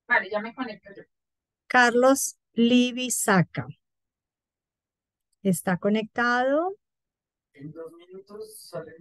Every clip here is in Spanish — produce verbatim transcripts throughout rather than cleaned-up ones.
Vale, ya me conecto yo. Carlos Libisaca. ¿Está conectado? En dos minutos sale.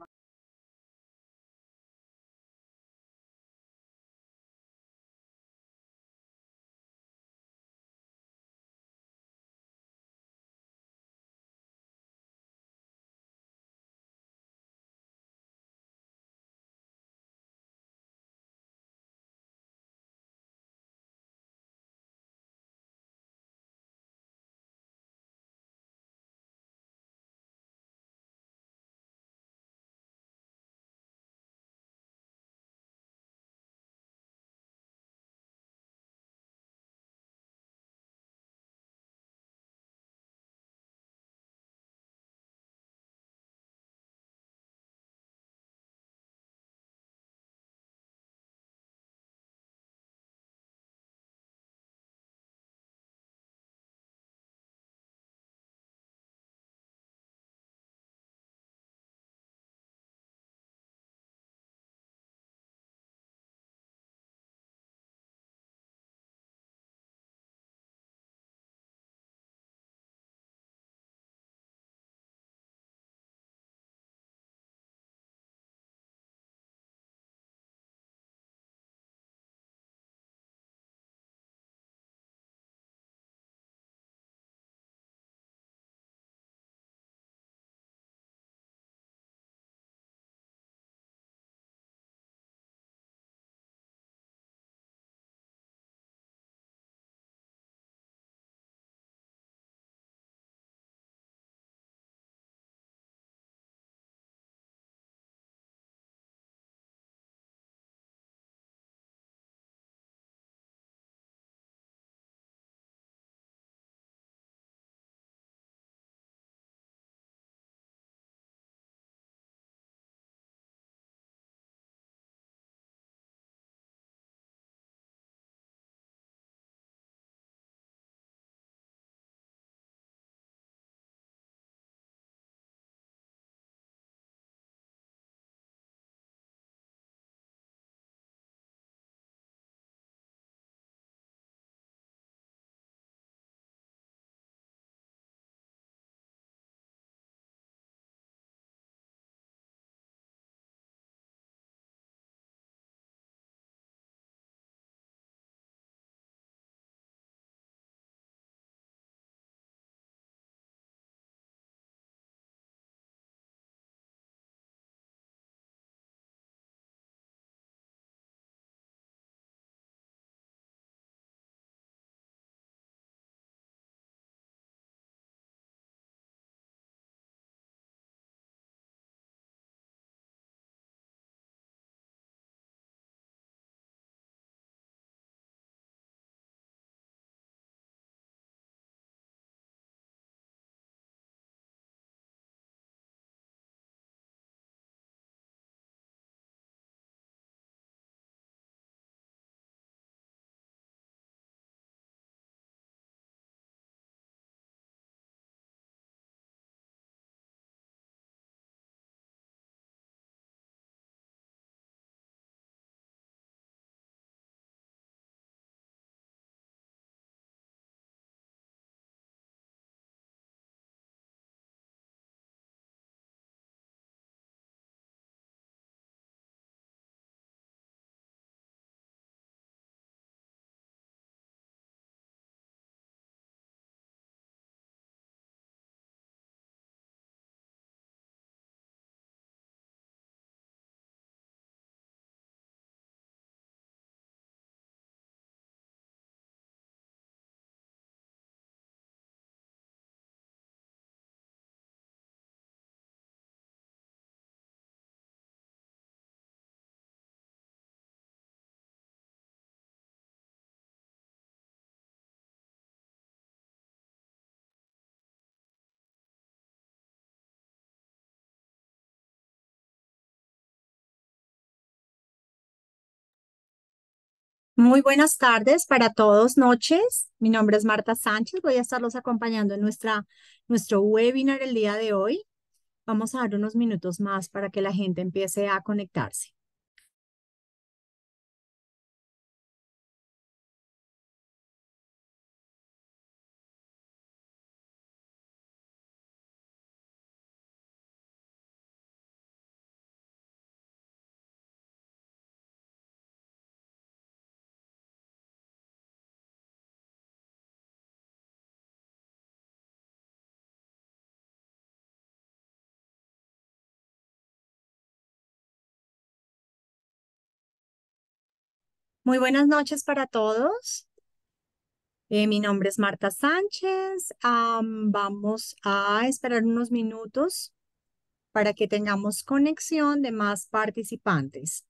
Muy buenas tardes para todos, noches. Mi nombre es Marta Sánchez. Voy a estarlos acompañando en nuestra, nuestro webinar el día de hoy. Vamos a dar unos minutos más para que la gente empiece a conectarse. Muy buenas noches para todos. Eh, mi nombre es Marta Sánchez. Am, vamos a esperar unos minutos para que tengamos conexión de más participantes.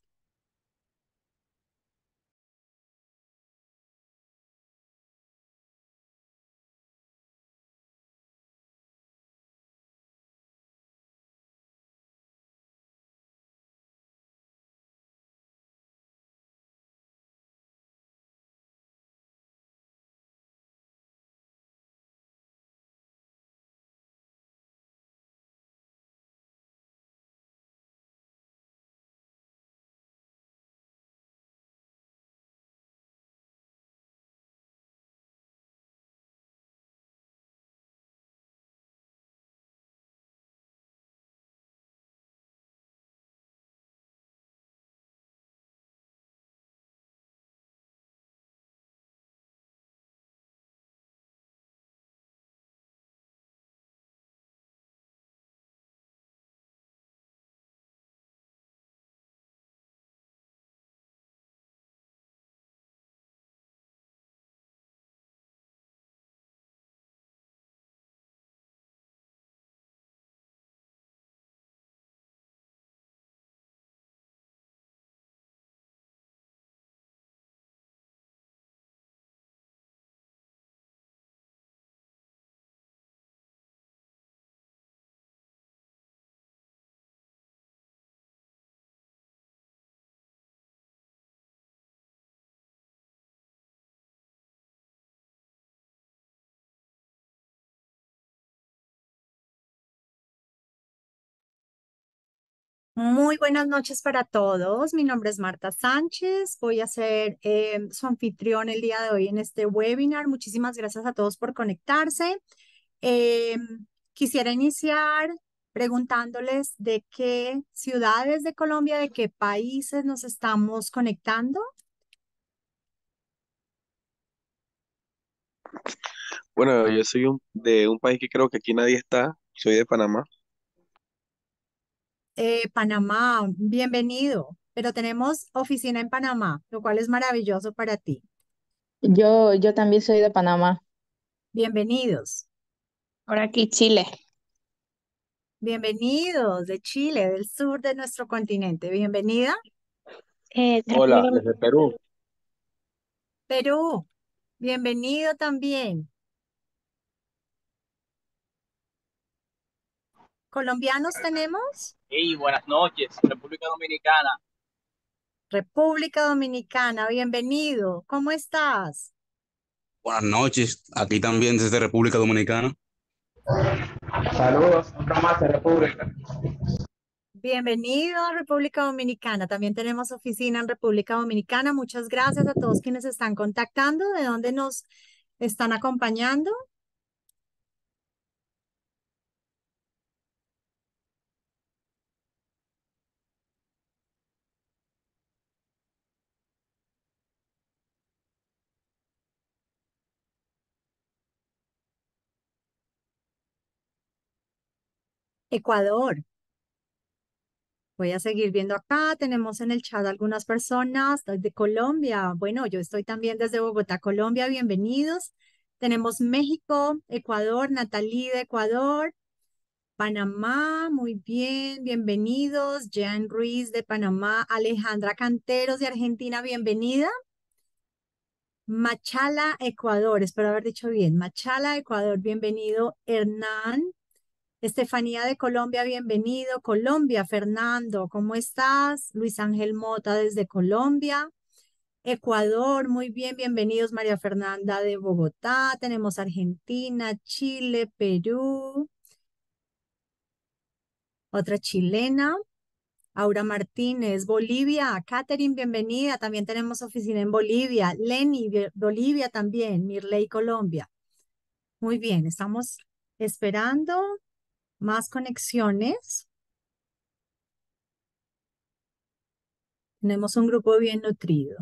Muy buenas noches para todos. Mi nombre es Marta Sánchez. Voy a ser eh, su anfitrión el día de hoy en este webinar. Muchísimas gracias a todos por conectarse. Eh, Quisiera iniciar preguntándoles de qué ciudades de Colombia, de qué países nos estamos conectando. Bueno, yo soy un- de un país que creo que aquí nadie está, soy de Panamá. Eh, Panamá, bienvenido. Pero tenemos oficina en Panamá, lo cual es maravilloso para ti. Yo, yo también soy de Panamá. Bienvenidos. Por aquí, Chile. Bienvenidos de Chile, del sur de nuestro continente. Bienvenida. Eh, Hola, República desde Perú. Perú, bienvenido también. ¿Colombianos tenemos? Hey, buenas noches, República Dominicana. República Dominicana, bienvenido. ¿Cómo estás? Buenas noches, aquí también desde República Dominicana. Saludos, otra más de República. Bienvenido a República Dominicana. También tenemos oficina en República Dominicana. Muchas gracias a todos quienes están contactando. ¿De dónde nos están acompañando? Ecuador. Voy a seguir viendo acá. Tenemos en el chat algunas personas de Colombia. Bueno, yo estoy también desde Bogotá, Colombia. Bienvenidos. Tenemos México, Ecuador, Natalí de Ecuador, Panamá. Muy bien, bienvenidos. Jean Ruiz de Panamá, Alejandra Canteros de Argentina. Bienvenida. Machala, Ecuador. Espero haber dicho bien. Machala, Ecuador. Bienvenido, Hernán. Estefanía de Colombia, bienvenido. Colombia, Fernando, ¿cómo estás? Luis Ángel Mota desde Colombia. Ecuador, muy bien, bienvenidos. María Fernanda de Bogotá. Tenemos Argentina, Chile, Perú. Otra chilena. Aura Martínez, Bolivia. Catherine, bienvenida. También tenemos oficina en Bolivia. Lenny, Bi- Bolivia también. Mirley, Colombia. Muy bien, estamos esperando más conexiones. Tenemos un grupo bien nutrido.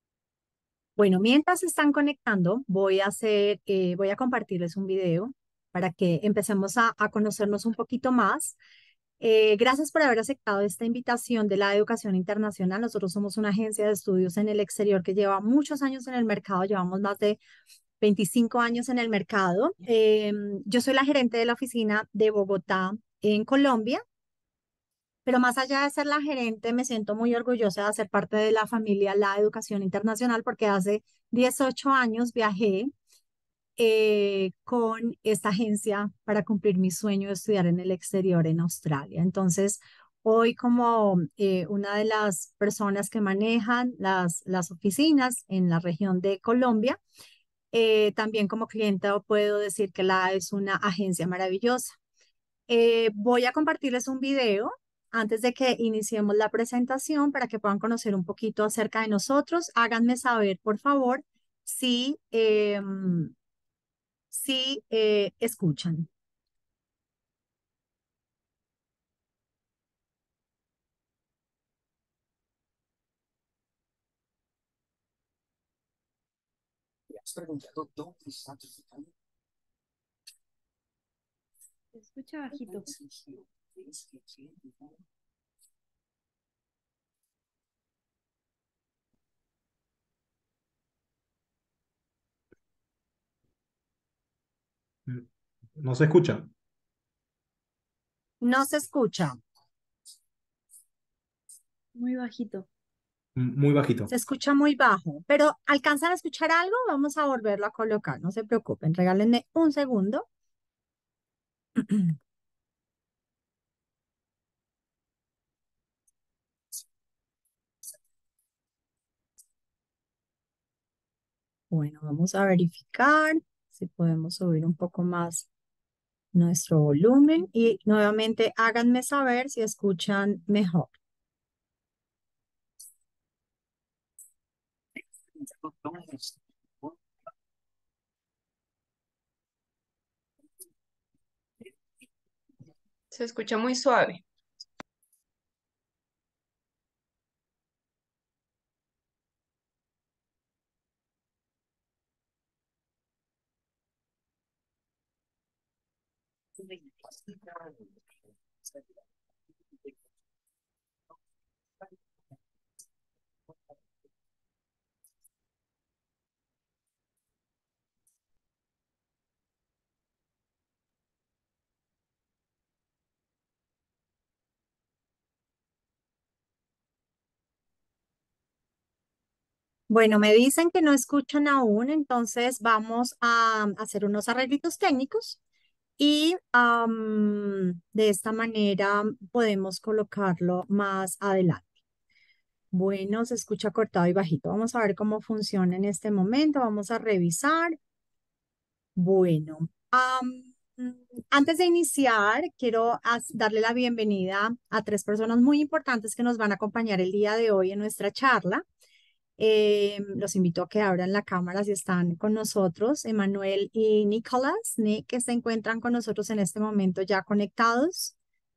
Bueno, mientras se están conectando, voy a hacer, eh, voy a compartirles un video para que empecemos a, a conocernos un poquito más. Eh, gracias por haber aceptado esta invitación de la educación internacional. Nosotros somos una agencia de estudios en el exterior que lleva muchos años en el mercado, llevamos más de veinticinco años en el mercado. Eh, yo soy la gerente de la oficina de Bogotá en Colombia, pero más allá de ser la gerente, me siento muy orgullosa de ser parte de la familia La Educación Internacional porque hace dieciocho años viajé eh, con esta agencia para cumplir mi sueño de estudiar en el exterior en Australia. Entonces, hoy como eh, una de las personas que manejan las, las oficinas en la región de Colombia, eh, también como clienta puedo decir que la es una agencia maravillosa. Eh, voy a compartirles un video antes de que iniciemos la presentación para que puedan conocer un poquito acerca de nosotros. Háganme saber, por favor, si, em, si eh, escuchan. ¿Te has preguntado dónde está tu futuro? Se escucha bajito. No se escucha. No se escucha, Muy bajito. M- Muy bajito. se escucha muy bajo, pero ¿alcanzan a escuchar algo? Vamos a volverlo a colocar, no se preocupen, regálenme un segundo. Bueno, vamos a verificar si podemos subir un poco más nuestro volumen y nuevamente háganme saber si escuchan mejor. ¿Dónde está tu futuro? Se escucha muy suave. Bueno, me dicen que no escuchan aún, entonces vamos a hacer unos arreglitos técnicos y am, de esta manera podemos colocarlo más adelante. Bueno, se escucha cortado y bajito. Vamos a ver cómo funciona en este momento. Vamos a revisar. Bueno, am, mm, antes de iniciar, quiero as- darle la bienvenida a tres personas muy importantes que nos van a acompañar el día de hoy en nuestra charla. Eh, los invito a que abran la cámara si están con nosotros, Emanuel y Nicolás. Nick, que se encuentran con nosotros en este momento ya conectados.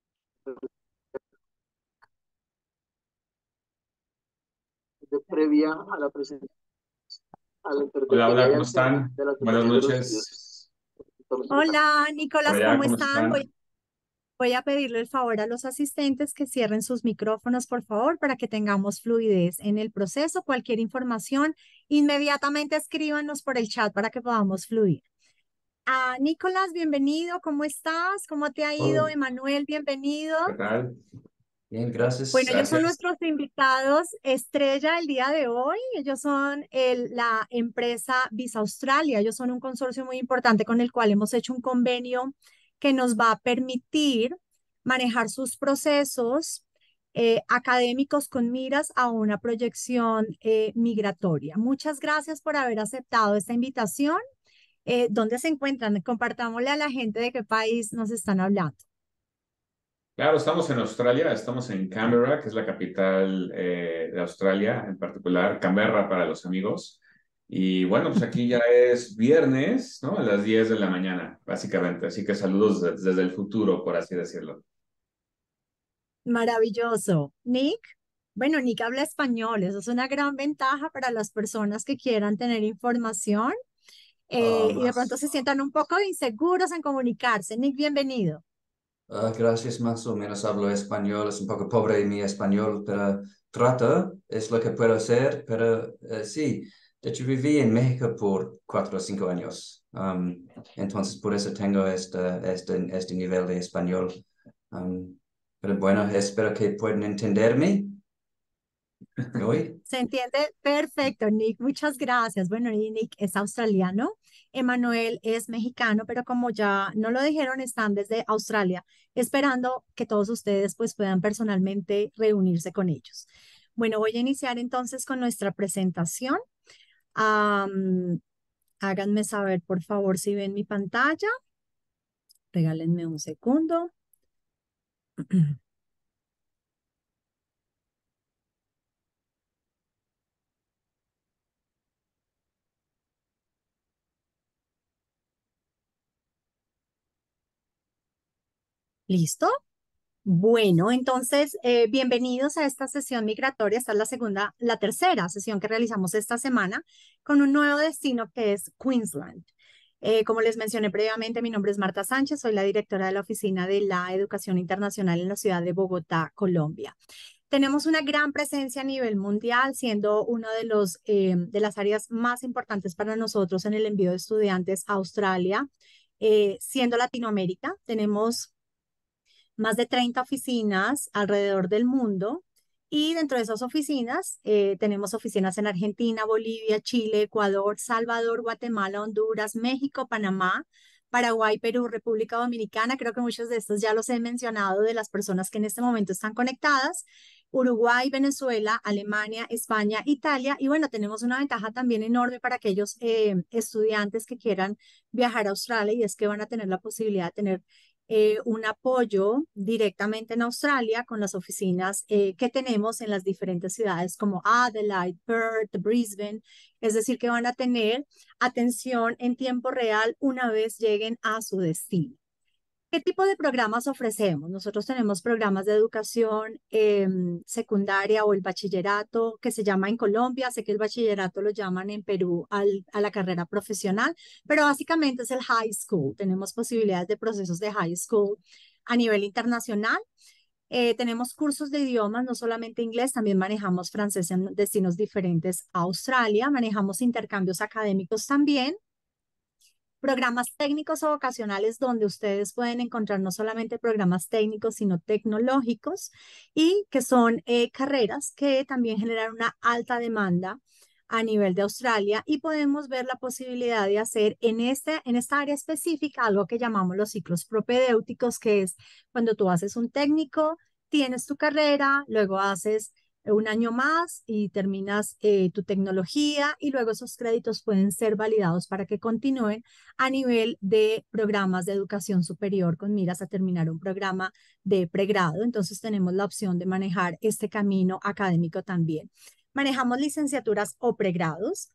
De previa a la presentación, a la Hola, intervención hola, ¿cómo al tema están? de la Buenas totalidad de los noches. estudios. Hola, Por Nicolás, allá, ¿cómo ¿cómo están? están? Voy, voy a pedirle el favor a los asistentes que cierren sus micrófonos, por favor, para que tengamos fluidez en el proceso. Cualquier información, inmediatamente escríbanos por el chat para que podamos fluir. Ah, Nicolás, bienvenido. ¿Cómo estás? ¿Cómo te ha ido? Hola, Emanuel, bienvenido. ¿qué tal? Bien, gracias, Bueno, ellos son gracias. nuestros invitados estrella el día de hoy. Ellos son el- la empresa Visa Australia. Ellos son un consorcio muy importante con el cual hemos hecho un convenio que nos va a permitir manejar sus procesos eh, académicos con miras a una proyección eh, migratoria. Muchas gracias por haber aceptado esta invitación. Eh, ¿dónde se encuentran? Compartámosle a la gente de qué país nos están hablando. Claro, estamos en Australia, estamos en Canberra, que es la capital eh, de Australia, en particular, Canberra para los amigos. Y bueno, pues aquí ya es viernes, ¿no? A las diez de la mañana, básicamente. Así que saludos de- desde el futuro, por así decirlo. Maravilloso. Nick, bueno, Nick habla español, eso es una gran ventaja para las personas que quieran tener información. eh, Ah, y de pronto más, se sientan un poco inseguros en comunicarse. Nick, bienvenido. ah, gracias, más o menos hablo español, es un poco pobre mi español, pero trato, es lo que puedo hacer, pero eh, sí, de hecho viví en México por cuatro o cinco años, um, entonces por eso tengo este, este, este nivel de español. Um, pero bueno, espero que puedan entenderme hoy. Se entiende perfecto, Nick. Muchas gracias. Bueno, y Nick es australiano. Emanuel es mexicano, pero como ya no lo dijeron, están desde Australia, esperando que todos ustedes pues puedan personalmente reunirse con ellos. Bueno, voy a iniciar entonces con nuestra presentación. Am, háganme saber, por favor, si ven mi pantalla. Regálenme un segundo. ¿Listo? Bueno, entonces, eh, bienvenidos a esta sesión migratoria. Esta es la segunda, la tercera sesión que realizamos esta semana con un nuevo destino que es Queensland. Eh, como les mencioné previamente, mi nombre es Marta Sánchez, soy la directora de la Oficina de la Educación Internacional en la ciudad de Bogotá, Colombia. Tenemos una gran presencia a nivel mundial, siendo una de, los, eh, de las áreas más importantes para nosotros en el envío de estudiantes a Australia, eh, siendo Latinoamérica. Tenemos más de treinta oficinas alrededor del mundo y dentro de esas oficinas eh, tenemos oficinas en Argentina, Bolivia, Chile, Ecuador, Salvador, Guatemala, Honduras, México, Panamá, Paraguay, Perú, República Dominicana. Creo que muchos de estos ya los he mencionado de las personas que en este momento están conectadas. Uruguay, Venezuela, Alemania, España, Italia. Y bueno, tenemos una ventaja también enorme para aquellos eh, estudiantes que quieran viajar a Australia y es que van a tener la posibilidad de tener eh, un apoyo directamente en Australia con las oficinas eh, que tenemos en las diferentes ciudades como Adelaide, Perth, Brisbane. Es decir, que van a tener atención en tiempo real una vez lleguen a su destino. ¿Qué tipo de programas ofrecemos? Nosotros tenemos programas de educación eh, secundaria o el bachillerato que se llama en Colombia. Sé que el bachillerato lo llaman en Perú al, a la carrera profesional, pero básicamente es el high school. Tenemos posibilidades de procesos de high school a nivel internacional. Eh, tenemos cursos de idiomas, no solamente inglés, también manejamos francés en destinos diferentes a Australia. Manejamos intercambios académicos también. Programas técnicos o vocacionales donde ustedes pueden encontrar no solamente programas técnicos, sino tecnológicos y que son eh, carreras que también generan una alta demanda a nivel de Australia y podemos ver la posibilidad de hacer en, este, en esta área específica algo que llamamos los ciclos propedéuticos, que es cuando tú haces un técnico, tienes tu carrera, luego haces un año más y terminas eh, tu tecnología y luego esos créditos pueden ser validados para que continúen a nivel de programas de educación superior con miras a terminar un programa de pregrado. Entonces tenemos la opción de manejar este camino académico también. Manejamos licenciaturas o pregrados.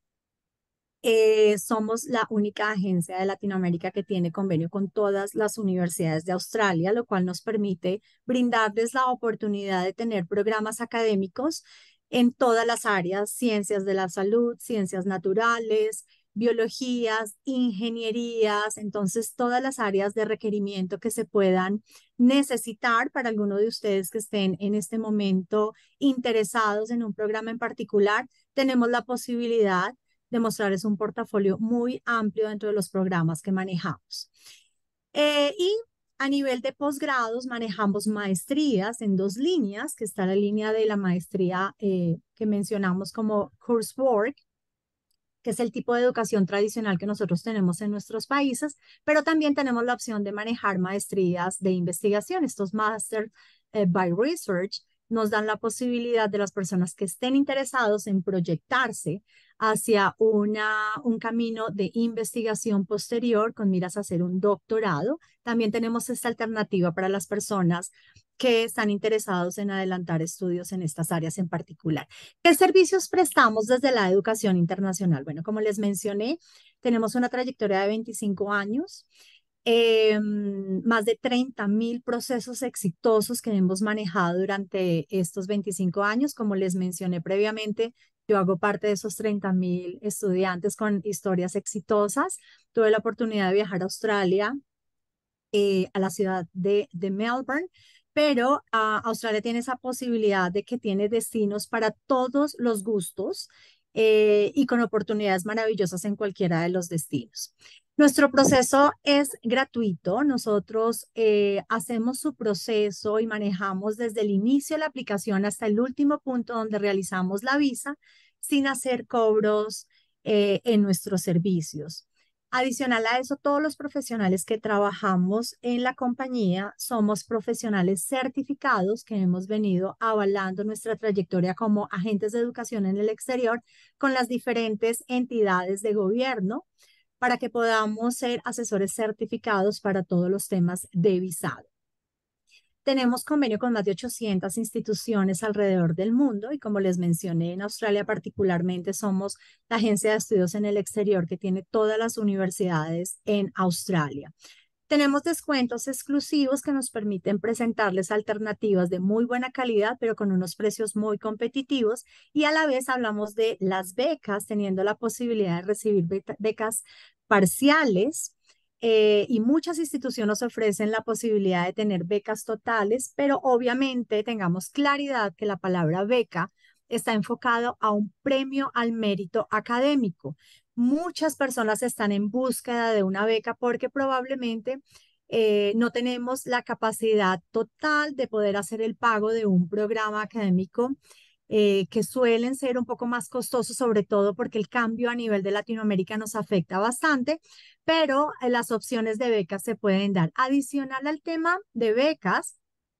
Eh, somos la única agencia de Latinoamérica que tiene convenio con todas las universidades de Australia, lo cual nos permite brindarles la oportunidad de tener programas académicos en todas las áreas, ciencias de la salud, ciencias naturales, biologías, ingenierías, entonces todas las áreas de requerimiento que se puedan necesitar para alguno de ustedes que estén en este momento interesados en un programa en particular, tenemos la posibilidad de mostrarles un portafolio muy amplio dentro de los programas que manejamos. Eh, y a nivel de posgrados manejamos maestrías en dos líneas, que está la línea de la maestría eh, que mencionamos como coursework, que es el tipo de educación tradicional que nosotros tenemos en nuestros países, pero también tenemos la opción de manejar maestrías de investigación. Estos Master eh, by Research nos dan la posibilidad de las personas que estén interesados en proyectarse hacia una, un camino de investigación posterior con miras a hacer un doctorado. También tenemos esta alternativa para las personas que están interesados en adelantar estudios en estas áreas en particular. ¿Qué servicios prestamos desde la educación internacional? Bueno, como les mencioné, tenemos una trayectoria de veinticinco años. Eh, más de treinta mil procesos exitosos que hemos manejado durante estos veinticinco años. Como les mencioné previamente, Yo hago parte de esos treinta mil estudiantes con historias exitosas. Tuve la oportunidad de viajar a Australia, eh, a la ciudad de, de Melbourne, pero ah, Australia tiene esa posibilidad de que tiene destinos para todos los gustos, eh, y con oportunidades maravillosas en cualquiera de los destinos. Nuestro proceso es gratuito. Nosotros eh, hacemos su proceso y manejamos desde el inicio de la aplicación hasta el último punto donde realizamos la visa sin hacer cobros eh, en nuestros servicios. Adicional a eso, todos los profesionales que trabajamos en la compañía somos profesionales certificados que hemos venido avalando nuestra trayectoria como agentes de educación en el exterior con las diferentes entidades de gobierno para que podamos ser asesores certificados para todos los temas de visado. Tenemos convenio con más de ochocientas instituciones alrededor del mundo y como les mencioné, en Australia particularmente somos la agencia de estudios en el exterior que tiene todas las universidades en Australia. Tenemos descuentos exclusivos que nos permiten presentarles alternativas de muy buena calidad, pero con unos precios muy competitivos. Y a la vez hablamos de las becas, teniendo la posibilidad de recibir becas parciales. Eh, y muchas instituciones ofrecen la posibilidad de tener becas totales, pero obviamente tengamos claridad que la palabra beca está enfocado a un premio al mérito académico. Muchas personas están en búsqueda de una beca porque probablemente eh, no tenemos la capacidad total de poder hacer el pago de un programa académico eh, que suelen ser un poco más costosos, sobre todo porque el cambio a nivel de Latinoamérica nos afecta bastante, pero eh, las opciones de becas se pueden dar. Adicional al tema de becas,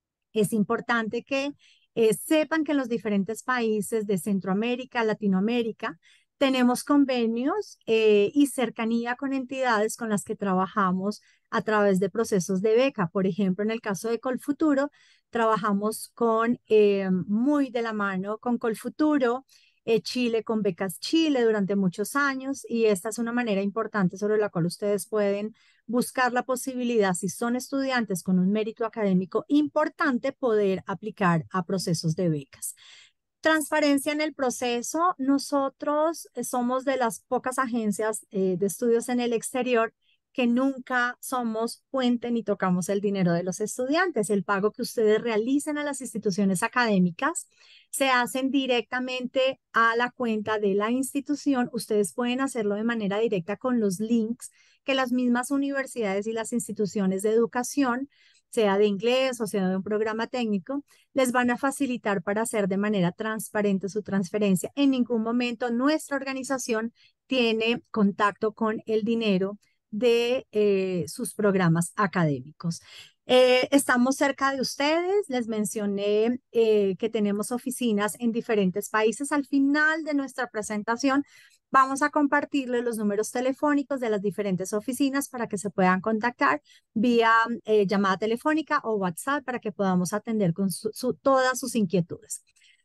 es importante que eh, sepan que en los diferentes países de Centroamérica, Latinoamérica, tenemos convenios eh, y cercanía con entidades con las que trabajamos a través de procesos de beca. Por ejemplo, en el caso de Colfuturo, trabajamos con eh, muy de la mano con Colfuturo, eh, Chile con Becas Chile durante muchos años, y esta es una manera importante sobre la cual ustedes pueden buscar la posibilidad, si son estudiantes con un mérito académico importante, poder aplicar a procesos de becas. Transparencia en el proceso. Nosotros eh, somos de las pocas agencias eh, de estudios en el exterior que nunca somos puente ni tocamos el dinero de los estudiantes. El pago que ustedes realicen a las instituciones académicas se hacen directamente a la cuenta de la institución. Ustedes pueden hacerlo de manera directa con los links que las mismas universidades y las instituciones de educación, sea de inglés o sea de un programa técnico, les van a facilitar para hacer de manera transparente su transferencia. En ningún momento nuestra organización tiene contacto con el dinero de eh, sus programas académicos. Eh, estamos cerca de ustedes. Les mencioné eh, que tenemos oficinas en diferentes países. Al final de nuestra presentación vamos a compartirles los números telefónicos de las diferentes oficinas para que se puedan contactar vía eh, llamada telefónica o WhatsApp para que podamos atender con su, su, todas sus inquietudes.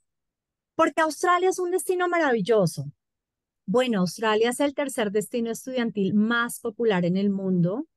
Porque Australia es un destino maravilloso. Bueno, Australia es el tercer destino estudiantil más popular en el mundo.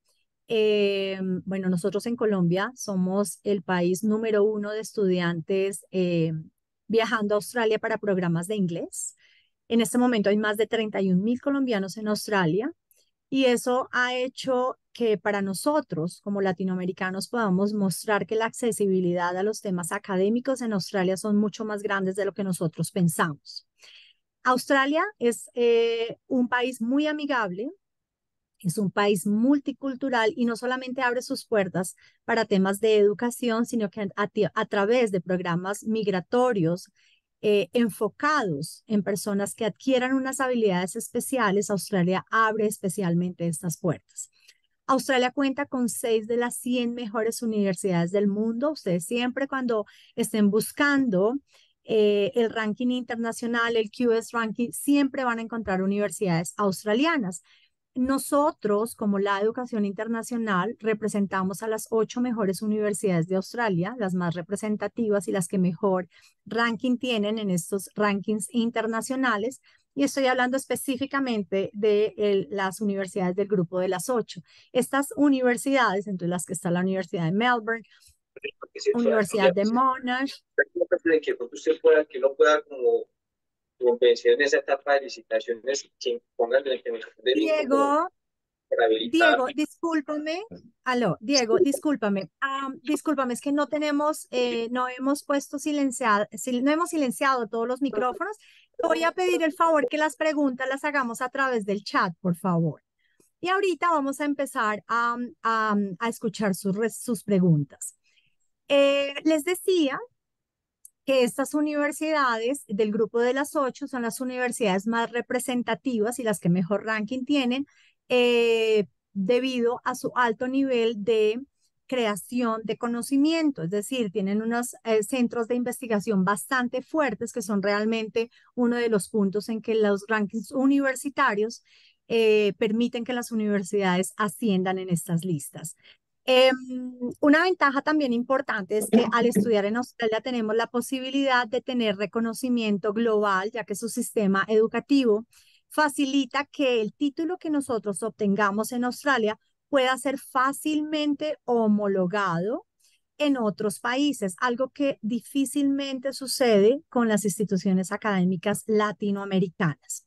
Eh, bueno, nosotros en Colombia somos el país número uno de estudiantes eh, viajando a Australia para programas de inglés. En este momento hay más de treinta y un mil colombianos en Australia y eso ha hecho que para nosotros como latinoamericanos podamos mostrar que la accesibilidad a los temas académicos en Australia son mucho más grandes de lo que nosotros pensamos. Australia es eh, un país muy amigable, es un país multicultural y no solamente abre sus puertas para temas de educación, sino que a, a través de programas migratorios eh, enfocados en personas que adquieran unas habilidades especiales, Australia abre especialmente estas puertas. Australia cuenta con seis de las cien mejores universidades del mundo. Ustedes siempre cuando estén buscando Eh, el ranking internacional, el Q S ranking, siempre van a encontrar universidades australianas. Nosotros, como la educación internacional, representamos a las ocho mejores universidades de Australia, las más representativas y las que mejor ranking tienen en estos rankings internacionales. Y estoy hablando específicamente de el, las universidades del grupo de las ocho. Estas universidades, entre las que está la Universidad de Melbourne, Universidad de Monash. Que usted pueda, que no pueda como y empecé en esa etapa de licitaciones sin pónganle el que me de mí como Diego, para habilitar. Diego, discúlpame. Aló, Diego, discúlpame. Ah, discúlpame, es que no tenemos, eh, no hemos puesto silenciado, sil- no hemos silenciado todos los micrófonos. Te voy a pedir el favor que las preguntas las hagamos a través del chat, por favor. Y ahorita vamos a empezar a, a, a escuchar sus, res- sus preguntas. Eh, les decía que estas universidades del grupo de las ocho son las universidades más representativas y las que mejor ranking tienen eh, debido a su alto nivel de creación de conocimiento, es decir, tienen unos eh, centros de investigación bastante fuertes que son realmente uno de los puntos en que los rankings universitarios eh, permiten que las universidades asciendan en estas listas. Em, una ventaja también importante es que al estudiar en Australia tenemos la posibilidad de tener reconocimiento global, ya que su sistema educativo facilita que el título que nosotros obtengamos en Australia pueda ser fácilmente homologado en otros países, algo que difícilmente sucede con las instituciones académicas latinoamericanas.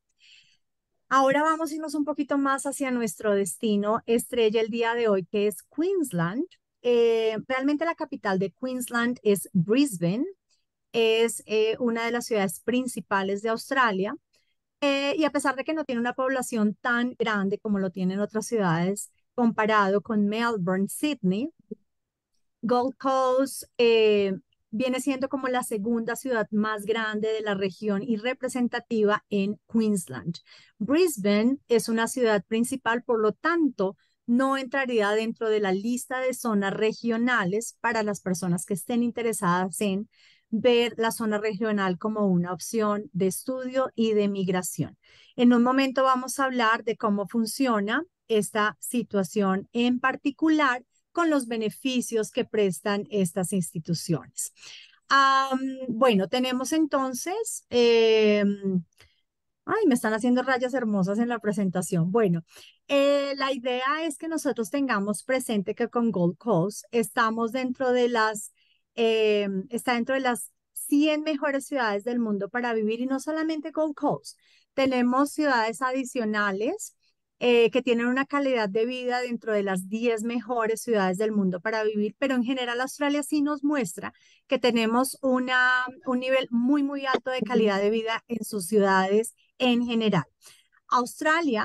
Ahora vamos a irnos un poquito más hacia nuestro destino estrella el día de hoy, que es Queensland. Eh, realmente la capital de Queensland es Brisbane, es eh, una de las ciudades principales de Australia. Eh, y a pesar de que no tiene una población tan grande como lo tienen otras ciudades, comparado con Melbourne, Sydney, Gold Coast eh, viene siendo como la segunda ciudad más grande de la región y representativa en Queensland. Brisbane es una ciudad principal, por lo tanto, no entraría dentro de la lista de zonas regionales para las personas que estén interesadas en ver la zona regional como una opción de estudio y de migración. En un momento vamos a hablar de cómo funciona esta situación en particular con los beneficios que prestan estas instituciones. Um, bueno, tenemos entonces, eh, ay, me están haciendo rayas hermosas en la presentación. Bueno, eh, la idea es que nosotros tengamos presente que con Gold Coast estamos dentro de las, eh, está dentro de las cien mejores ciudades del mundo para vivir y no solamente Gold Coast. Tenemos ciudades adicionales eh, que tienen una calidad de vida dentro de las diez mejores ciudades del mundo para vivir, pero en general Australia sí nos muestra que tenemos una, un nivel muy, muy alto de calidad de vida en sus ciudades en general. Australia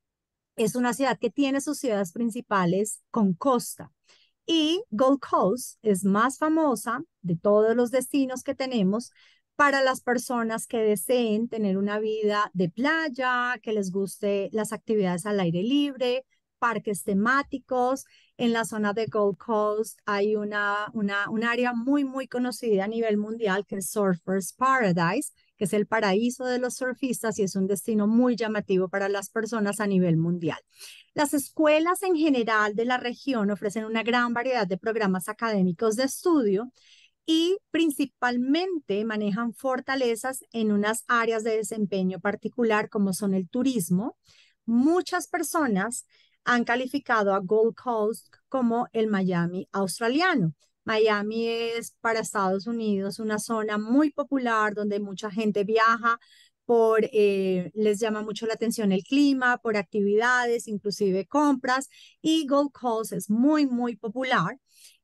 es una ciudad que tiene sus ciudades principales con costa y Gold Coast es más famosa de todos los destinos que tenemos para las personas que deseen tener una vida de playa, que les guste las actividades al aire libre, parques temáticos. En la zona de Gold Coast hay una, una, un área muy, muy conocida a nivel mundial que es Surfers Paradise, que es el paraíso de los surfistas y es un destino muy llamativo para las personas a nivel mundial. Las escuelas en general de la región ofrecen una gran variedad de programas académicos de estudio y principalmente manejan fortalezas en unas áreas de desempeño particular como son el turismo. Muchas personas han calificado a Gold Coast como el Miami australiano. Miami es para Estados Unidos una zona muy popular donde mucha gente viaja por, eh, les llama mucho la atención el clima, por actividades, inclusive compras, y Gold Coast es muy, muy popular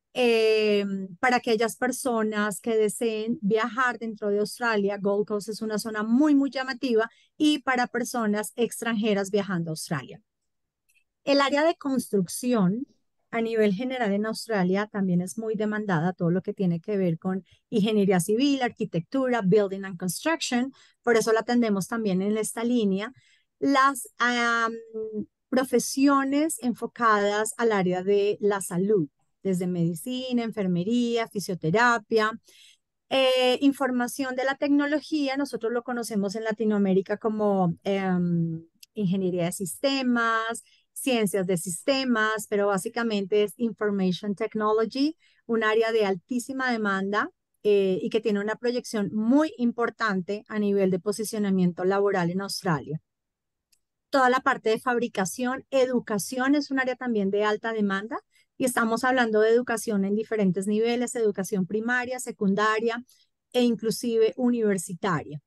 eh, para aquellas personas que deseen viajar dentro de Australia. Gold Coast es una zona muy, muy llamativa y para personas extranjeras viajando a Australia. El área de construcción a nivel general en Australia también es muy demandada, todo lo que tiene que ver con ingeniería civil, arquitectura, building and construction, por eso la atendemos también en esta línea. Las um, profesiones enfocadas al área de la salud, desde medicina, enfermería, fisioterapia, eh, información de la tecnología, nosotros lo conocemos en Latinoamérica como eh, ingeniería de sistemas, ciencias de sistemas, pero básicamente es Information Technology, un área de altísima demanda eh, y que tiene una proyección muy importante a nivel de posicionamiento laboral en Australia. Toda la parte de fabricación, educación es un área también de alta demanda y estamos hablando de educación en diferentes niveles, educación primaria, secundaria e inclusive universitaria.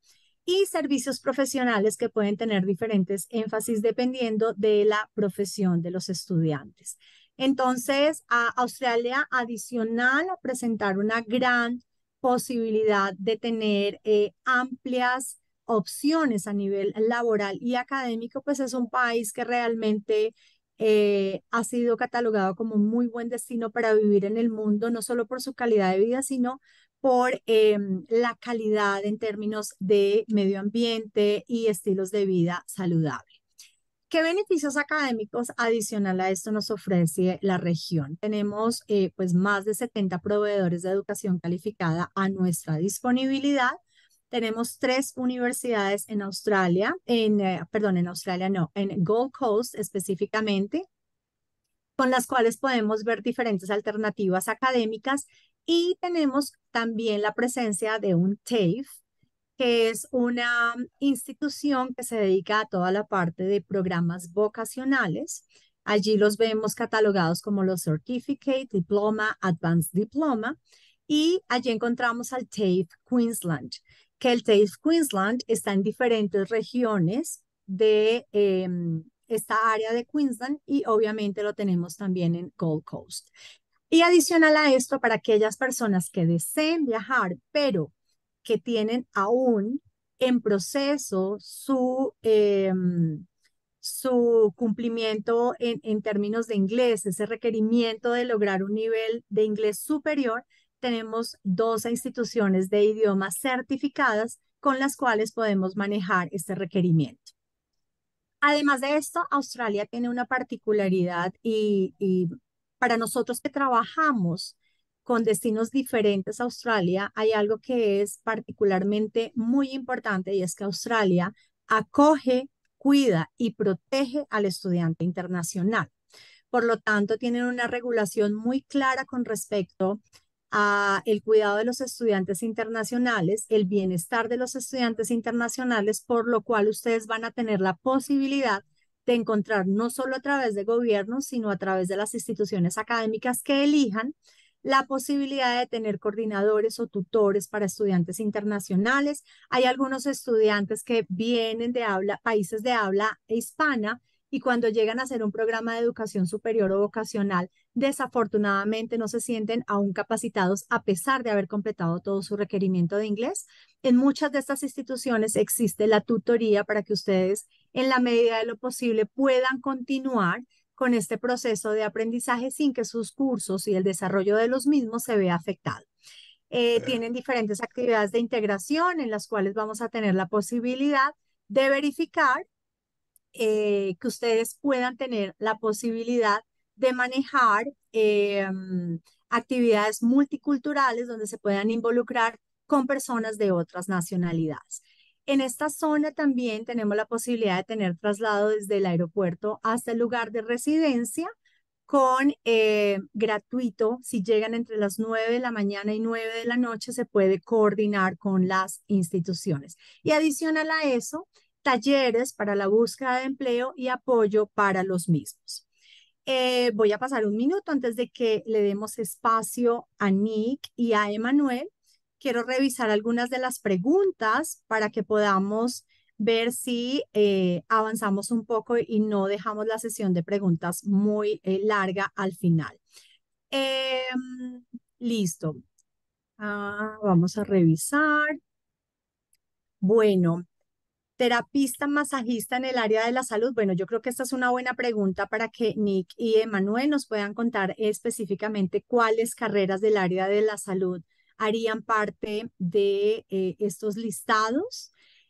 y servicios profesionales que pueden tener diferentes énfasis dependiendo de la profesión de los estudiantes. Entonces, a Australia, adicional a presentar una gran posibilidad de tener eh, amplias opciones a nivel laboral y académico, pues es un país que realmente eh, ha sido catalogado como un muy buen destino para vivir en el mundo, no solo por su calidad de vida, sino por eh, la calidad en términos de medio ambiente y estilos de vida saludable. ¿Qué beneficios académicos adicional a esto nos ofrece la región? Tenemos eh, pues más de setenta proveedores de educación calificada a nuestra disponibilidad. Tenemos tres universidades en Australia, en, eh, perdón, en Australia no, en Gold Coast específicamente, con las cuales podemos ver diferentes alternativas académicas y tenemos también la presencia de un TAFE, que es una institución que se dedica a toda la parte de programas vocacionales. Allí los vemos catalogados como los Certificate, Diploma, Advanced Diploma, y allí encontramos al TAFE Queensland, que el TAFE Queensland está en diferentes regiones de eh, esta área de Queensland y obviamente lo tenemos también en Gold Coast. Y adicional a esto, para aquellas personas que deseen viajar, pero que tienen aún en proceso su, eh, su cumplimiento en, en términos de inglés, ese requerimiento de lograr un nivel de inglés superior, tenemos doce instituciones de idiomas certificadas con las cuales podemos manejar este requerimiento. Además de esto, Australia tiene una particularidad y, y para nosotros que trabajamos con destinos diferentes a Australia, hay algo que es particularmente muy importante y es que Australia acoge, cuida y protege al estudiante internacional. Por lo tanto, tienen una regulación muy clara con respecto a el cuidado de los estudiantes internacionales, el bienestar de los estudiantes internacionales, por lo cual ustedes van a tener la posibilidad de encontrar no solo a través de gobiernos, sino a través de las instituciones académicas que elijan, la posibilidad de tener coordinadores o tutores para estudiantes internacionales. Hay algunos estudiantes que vienen de habla, países de habla hispana, y cuando llegan a hacer un programa de educación superior o vocacional, desafortunadamente no se sienten aún capacitados a pesar de haber completado todo su requerimiento de inglés. En muchas de estas instituciones existe la tutoría para que ustedes, en la medida de lo posible, puedan continuar con este proceso de aprendizaje sin que sus cursos y el desarrollo de los mismos se vea afectado. Eh, tienen diferentes actividades de integración en las cuales vamos a tener la posibilidad de verificar eh, que ustedes puedan tener la posibilidad de manejar eh, actividades multiculturales donde se puedan involucrar con personas de otras nacionalidades. En esta zona también tenemos la posibilidad de tener traslado desde el aeropuerto hasta el lugar de residencia con eh, gratuito. Si llegan entre las nueve de la mañana y nueve de la noche, se puede coordinar con las instituciones. Y adicional a eso, talleres para la búsqueda de empleo y apoyo para los mismos. Eh, voy a pasar un minuto antes de que le demos espacio a Nick y a Emanuel. Quiero revisar algunas de las preguntas para que podamos ver si eh, avanzamos un poco y no dejamos la sesión de preguntas muy eh, larga al final. Eh, listo. Ah, vamos a revisar. Bueno, terapista masajista en el área de la salud. Bueno, yo creo que esta es una buena pregunta para que Nick y Emanuel nos puedan contar específicamente cuáles carreras del área de la salud harían parte de eh, estos listados.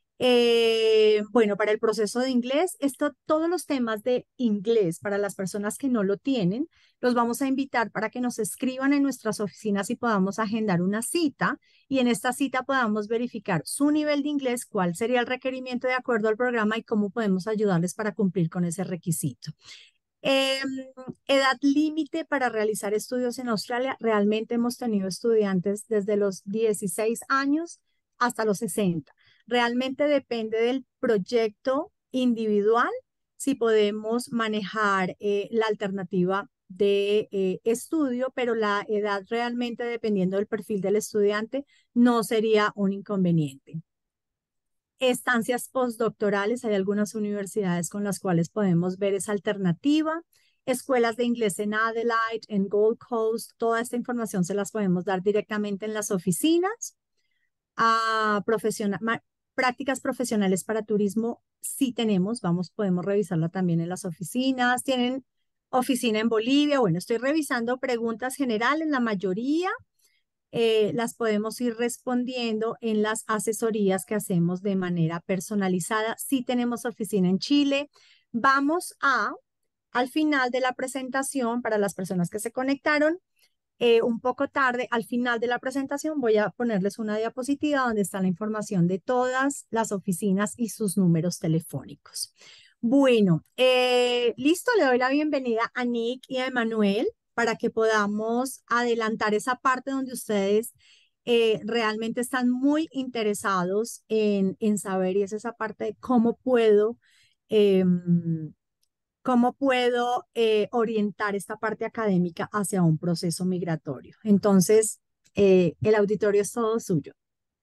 Eh, bueno, para el proceso de inglés, esto, todos los temas de inglés para las personas que no lo tienen, los vamos a invitar para que nos escriban en nuestras oficinas y podamos agendar una cita y en esta cita podamos verificar su nivel de inglés, cuál sería el requerimiento de acuerdo al programa y cómo podemos ayudarles para cumplir con ese requisito. Eh, edad límite para realizar estudios en Australia. Realmente hemos tenido estudiantes desde los dieciséis años hasta los sesenta. Realmente depende del proyecto individual si podemos manejar eh, la alternativa de eh, estudio, pero la edad realmente dependiendo del perfil del estudiante no sería un inconveniente. Estancias postdoctorales, hay algunas universidades con las cuales podemos ver esa alternativa. Escuelas de inglés en Adelaide, en Gold Coast, toda esta información se las podemos dar directamente en las oficinas. A profesional, ma- prácticas profesionales para turismo, sí tenemos, vamos, podemos revisarla también en las oficinas. Tienen oficina en Bolivia. Bueno, estoy revisando preguntas generales, la mayoría eh, las podemos ir respondiendo en las asesorías que hacemos de manera personalizada. Sí tenemos oficina en Chile. Vamos a, al final de la presentación, para las personas que se conectaron, eh, un poco tarde, al final de la presentación voy a ponerles una diapositiva donde está la información de todas las oficinas y sus números telefónicos. Bueno, eh, listo, le doy la bienvenida a Nick y a Emanuel para que podamos adelantar esa parte donde ustedes eh, realmente están muy interesados en, en saber, y es esa parte de cómo puedo em, ¿cómo puedo eh, orientar esta parte académica hacia un proceso migratorio? Entonces, eh, el auditorio es todo suyo.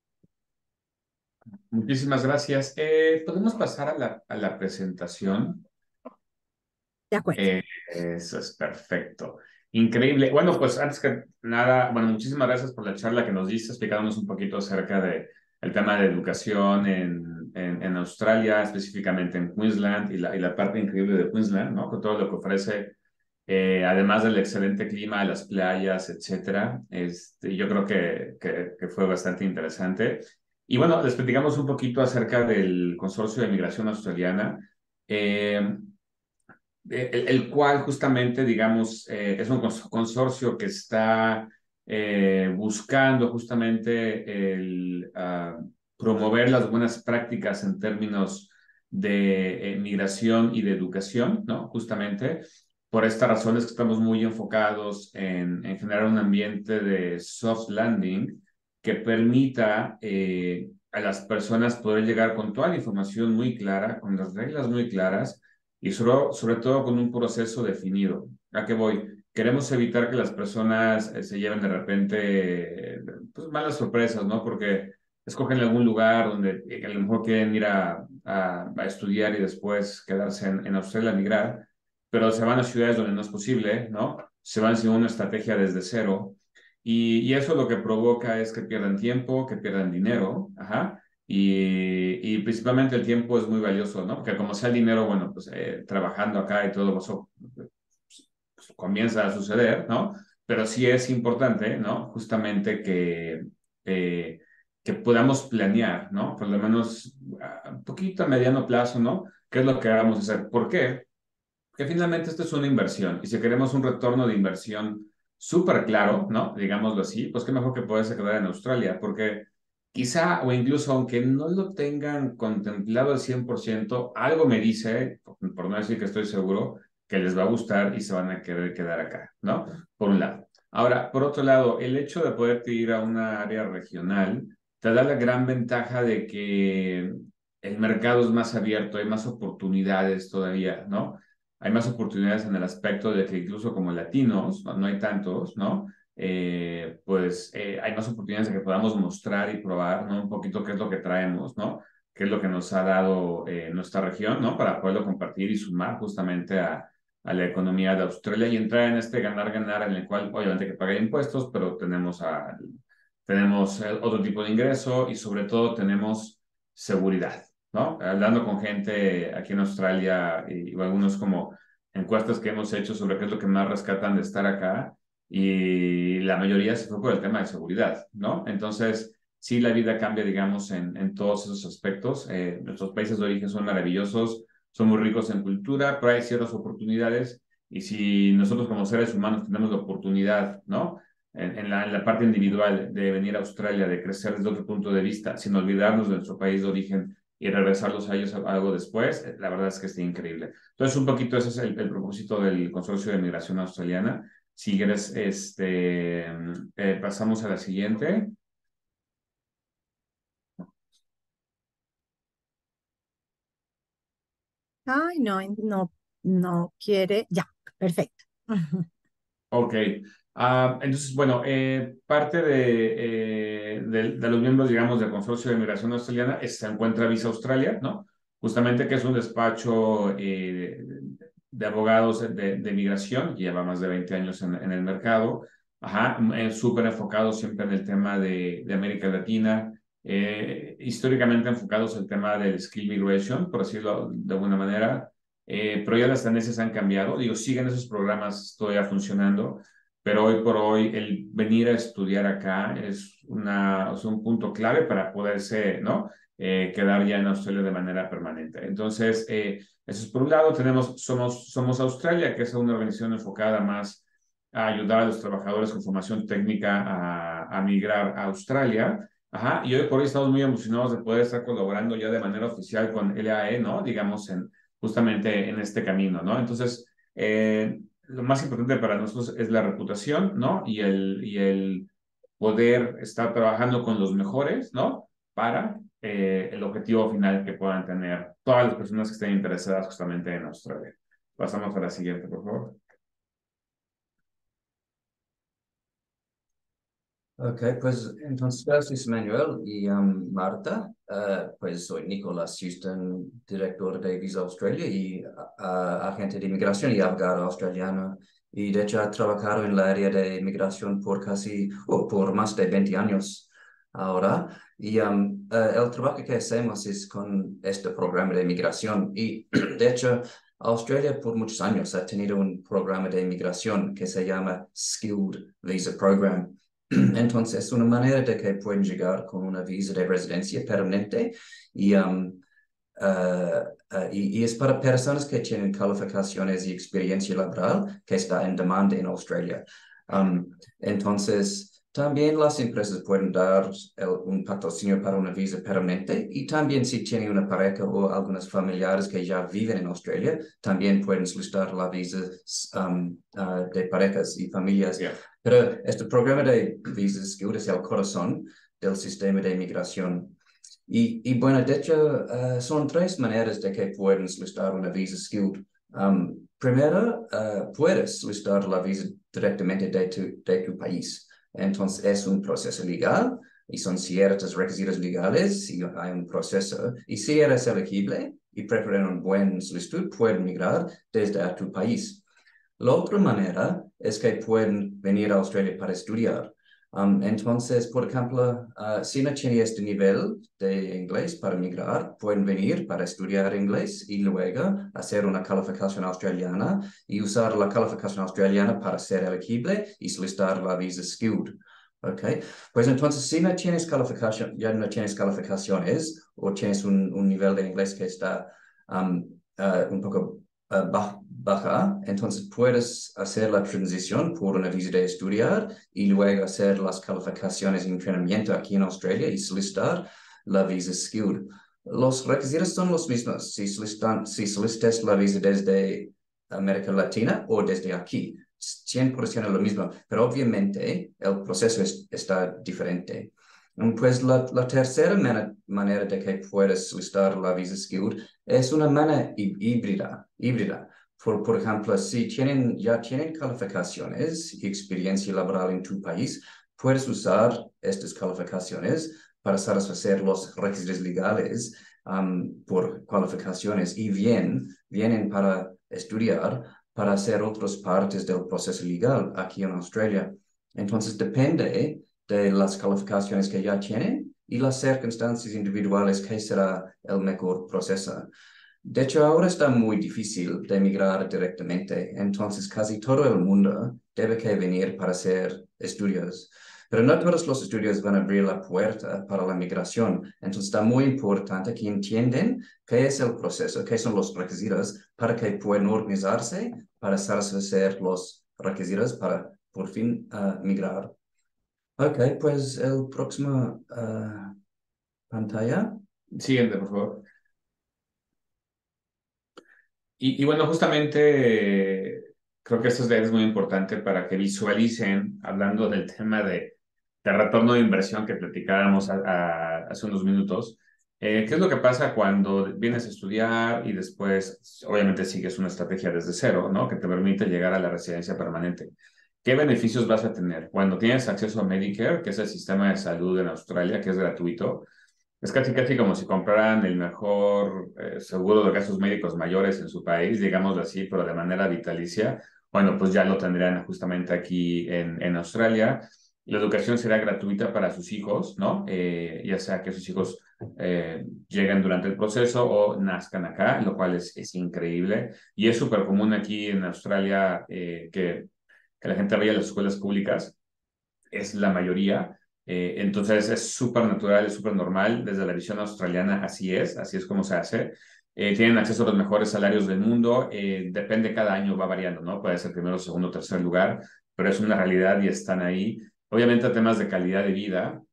Muchísimas gracias. Eh, ¿podemos pasar a la, a la presentación? De acuerdo. Eh, eso es perfecto. Increíble. Bueno, pues antes que nada, bueno, muchísimas gracias por la charla que nos diste, explicándonos un poquito acerca de el tema de educación en, en, en Australia, específicamente en Queensland, y la, y la parte increíble de Queensland, ¿no? Con todo lo que ofrece, eh, además del excelente clima, las playas, etcétera. Este, yo creo que, que, que fue bastante interesante. Y bueno, les platicamos un poquito acerca del Consorcio de Migración Australiana. Eh, el, el cual justamente, digamos, eh, es un cons- consorcio que está eh, buscando justamente el ah, promover las buenas prácticas en términos de eh, migración y de educación, ¿no? Justamente por esta razón es que estamos muy enfocados en, en generar un ambiente de soft landing que permita eh, a las personas poder llegar con toda la información muy clara, con las reglas muy claras y sobre, sobre todo con un proceso definido. ¿A qué voy? Queremos evitar que las personas eh, se lleven de repente eh, pues, malas sorpresas, ¿no? Porque escogen algún lugar donde eh, a lo mejor quieren ir a, a, a estudiar y después quedarse en, en Australia, migrar, pero se van a ciudades donde no es posible, ¿no? Se van sin una estrategia desde cero. Y, y eso lo que provoca es que pierdan tiempo, que pierdan dinero, ajá, y, y principalmente el tiempo es muy valioso, ¿no? Porque como sea el dinero, bueno, pues eh, trabajando acá y todo eso pues, pues, comienza a suceder, ¿no? Pero sí es importante, ¿no? Justamente que, eh, que podamos planear, ¿no? Por lo menos a un poquito a mediano plazo, ¿no? ¿Qué es lo que vamos a hacer? ¿Por qué? Porque finalmente esto es una inversión y si queremos un retorno de inversión súper claro, ¿no? Digámoslo así, pues qué mejor que poderse quedar en Australia, porque quizá o incluso aunque no lo tengan contemplado al cien por ciento, algo me dice, por, por no decir que estoy seguro, que les va a gustar y se van a querer quedar acá, ¿no? Por un lado. Ahora, por otro lado, el hecho de poderte ir a una área regional te da la gran ventaja de que el mercado es más abierto, hay más oportunidades todavía, ¿no? Hay más oportunidades en el aspecto de que incluso como latinos, no, no hay tantos, ¿no? Eh, pues eh, hay más oportunidades de que podamos mostrar y probar, ¿no? Un poquito qué es lo que traemos, ¿no? Qué es lo que nos ha dado eh, nuestra región, ¿no? Para poderlo compartir y sumar justamente a, a la economía de Australia y entrar en este ganar-ganar en el cual obviamente hay que pagar impuestos, pero tenemos, a, tenemos eh, otro tipo de ingreso y sobre todo tenemos seguridad, ¿no? Hablando con gente aquí en Australia y, y algunos como encuestas que hemos hecho sobre qué es lo que más rescatan de estar acá y la mayoría se fue por el tema de seguridad, ¿no? Entonces, sí, la vida cambia, digamos, en, en todos esos aspectos. Eh, nuestros países de origen son maravillosos, son muy ricos en cultura, pero hay ciertas oportunidades y si nosotros como seres humanos tenemos la oportunidad, ¿no? En, en, la, en la parte individual de venir a Australia, de crecer desde otro punto de vista, sin olvidarnos de nuestro país de origen y regresarlos a ellos algo después, la verdad es que está increíble. Entonces, un poquito ese es el, el propósito del Consorcio de Migración Australiana. Si quieres, este, eh, pasamos a la siguiente. Ay, no, no, no quiere. Ya, perfecto. Ok, Ah, entonces, bueno, eh, parte de, eh, de, de los miembros, digamos, del Consorcio de Migración Australiana es- se encuentra Visa Australia, ¿no? Justamente que es un despacho eh, de abogados de, de migración, que lleva más de veinte años en, en el mercado, ajá, eh, súper enfocado siempre en el tema de, de América Latina, eh, históricamente enfocados en el tema del skill migration, por decirlo de alguna manera, eh, pero ya las tendencias han cambiado, digo, siguen esos programas todavía funcionando, pero hoy por hoy el venir a estudiar acá es, una, es un punto clave para poderse, ¿no? Eh, quedar ya en Australia de manera permanente. Entonces, eh, eso es por un lado, tenemos, somos, somos Australia, que es una organización enfocada más a ayudar a los trabajadores con formación técnica a, a migrar a Australia. Ajá, y hoy por hoy estamos muy emocionados de poder estar colaborando ya de manera oficial con L A E, ¿no? Digamos, en, justamente en este camino, ¿no? Entonces, eh, lo más importante para nosotros es la reputación, ¿no? Y el, y el poder estar trabajando con los mejores, ¿no? Para eh, el objetivo final que puedan tener todas las personas que estén interesadas justamente en Australia. Pasamos a la siguiente, por favor. Ok, pues entonces gracias Manuel y um, Marta. Uh, pues soy Nicolás Houston, director de Visa Australia y uh, agente de inmigración y abogado australiano. Y de hecho he trabajado en la área de inmigración por casi, oh, por más de veinte años ahora. Y um, uh, el trabajo que hacemos es con este programa de inmigración. Y de hecho, Australia por muchos años ha tenido un programa de inmigración que se llama Skilled Visa Program. Entonces, es una manera de que pueden llegar con una visa de residencia permanente y, um, uh, uh, y, y es para personas que tienen calificaciones y experiencia laboral que está en demanda en Australia. Um, entonces, también las empresas pueden dar el, un patrocinio para una visa permanente y también si tienen una pareja o algunos familiares que ya viven en Australia, también pueden solicitar la visa um, uh, de parejas y familias. Yeah. Pero este programa de visas Skilled es el corazón del sistema de inmigración. Y, y bueno, de hecho, uh, son tres maneras de que pueden solicitar una visa Skilled. Um, primero, uh, puedes solicitar la visa directamente de tu, de tu país. Entonces, es un proceso legal y son ciertos requisitos legales si hay un proceso. Y si eres elegible y preparan un buen solicitud, pueden migrar desde a tu país. La otra manera es que pueden venir a Australia para estudiar. Um, entonces, por ejemplo, uh, si no tienen este nivel de inglés para migrar, pueden venir para estudiar inglés y luego hacer una calificación australiana y usar la calificación australiana para ser elegible y solicitar la visa Skilled. Okay. Pues entonces, si no tienes calificación, ya no tienes calificaciones o tienes un, un nivel de inglés que está um, uh, un poco uh, bajo, baja, entonces puedes hacer la transición por una visa de estudiar y luego hacer las calificaciones y entrenamiento aquí en Australia y solicitar la visa Skilled. Los requisitos son los mismos si, solicitan, si solicitas la visa desde América Latina o desde aquí. cien por ciento lo mismo, pero obviamente el proceso es, está diferente. Pues la, la tercera man manera de que puedes solicitar la visa Skilled es una manera híbrida, híbrida. Por, por ejemplo, si tienen, ya tienen calificaciones y experiencia laboral en tu país, puedes usar estas calificaciones para satisfacer los requisitos legales um, por cualificaciones y bien, vienen para estudiar, para hacer otras partes del proceso legal aquí en Australia. Entonces, depende de las calificaciones que ya tienen y las circunstancias individuales que será el mejor proceso. De hecho, ahora está muy difícil de emigrar directamente, entonces casi todo el mundo debe que venir para hacer estudios. Pero no todos los estudios van a abrir la puerta para la migración, entonces está muy importante que entiendan qué es el proceso, qué son los requisitos para que puedan organizarse para satisfacer los requisitos para por fin uh, migrar. Ok, pues el próximo uh, pantalla. Siguiente, por favor. Y, y bueno, justamente eh, creo que esto es muy importante para que visualicen, hablando del tema de, de retorno de inversión que platicábamos a, a, hace unos minutos, eh, ¿qué es lo que pasa cuando vienes a estudiar y después, obviamente, sigues una estrategia desde cero, ¿no? Que te permite llegar a la residencia permanente? ¿Qué beneficios vas a tener? Bueno, tienes acceso a Medicare, que es el sistema de salud en Australia, que es gratuito. Es casi casi como si compraran el mejor eh, seguro de gastos médicos mayores en su país, digámoslo así, pero de manera vitalicia. Bueno, pues ya lo tendrían justamente aquí en, en Australia. La educación será gratuita para sus hijos, ¿no? Eh, ya sea que sus hijos eh, lleguen durante el proceso o nazcan acá, lo cual es, es increíble. Y es súper común aquí en Australia eh, que, que la gente vaya a las escuelas públicas, es la mayoría. Eh, entonces es súper natural, es súper normal. Desde la visión australiana así es, así es como se hace. Eh, tienen acceso a los mejores salarios del mundo. Eh, depende, cada año va variando, ¿no? Puede ser primero, segundo, tercer lugar, pero es una realidad y están ahí. Obviamente temas de calidad de vida,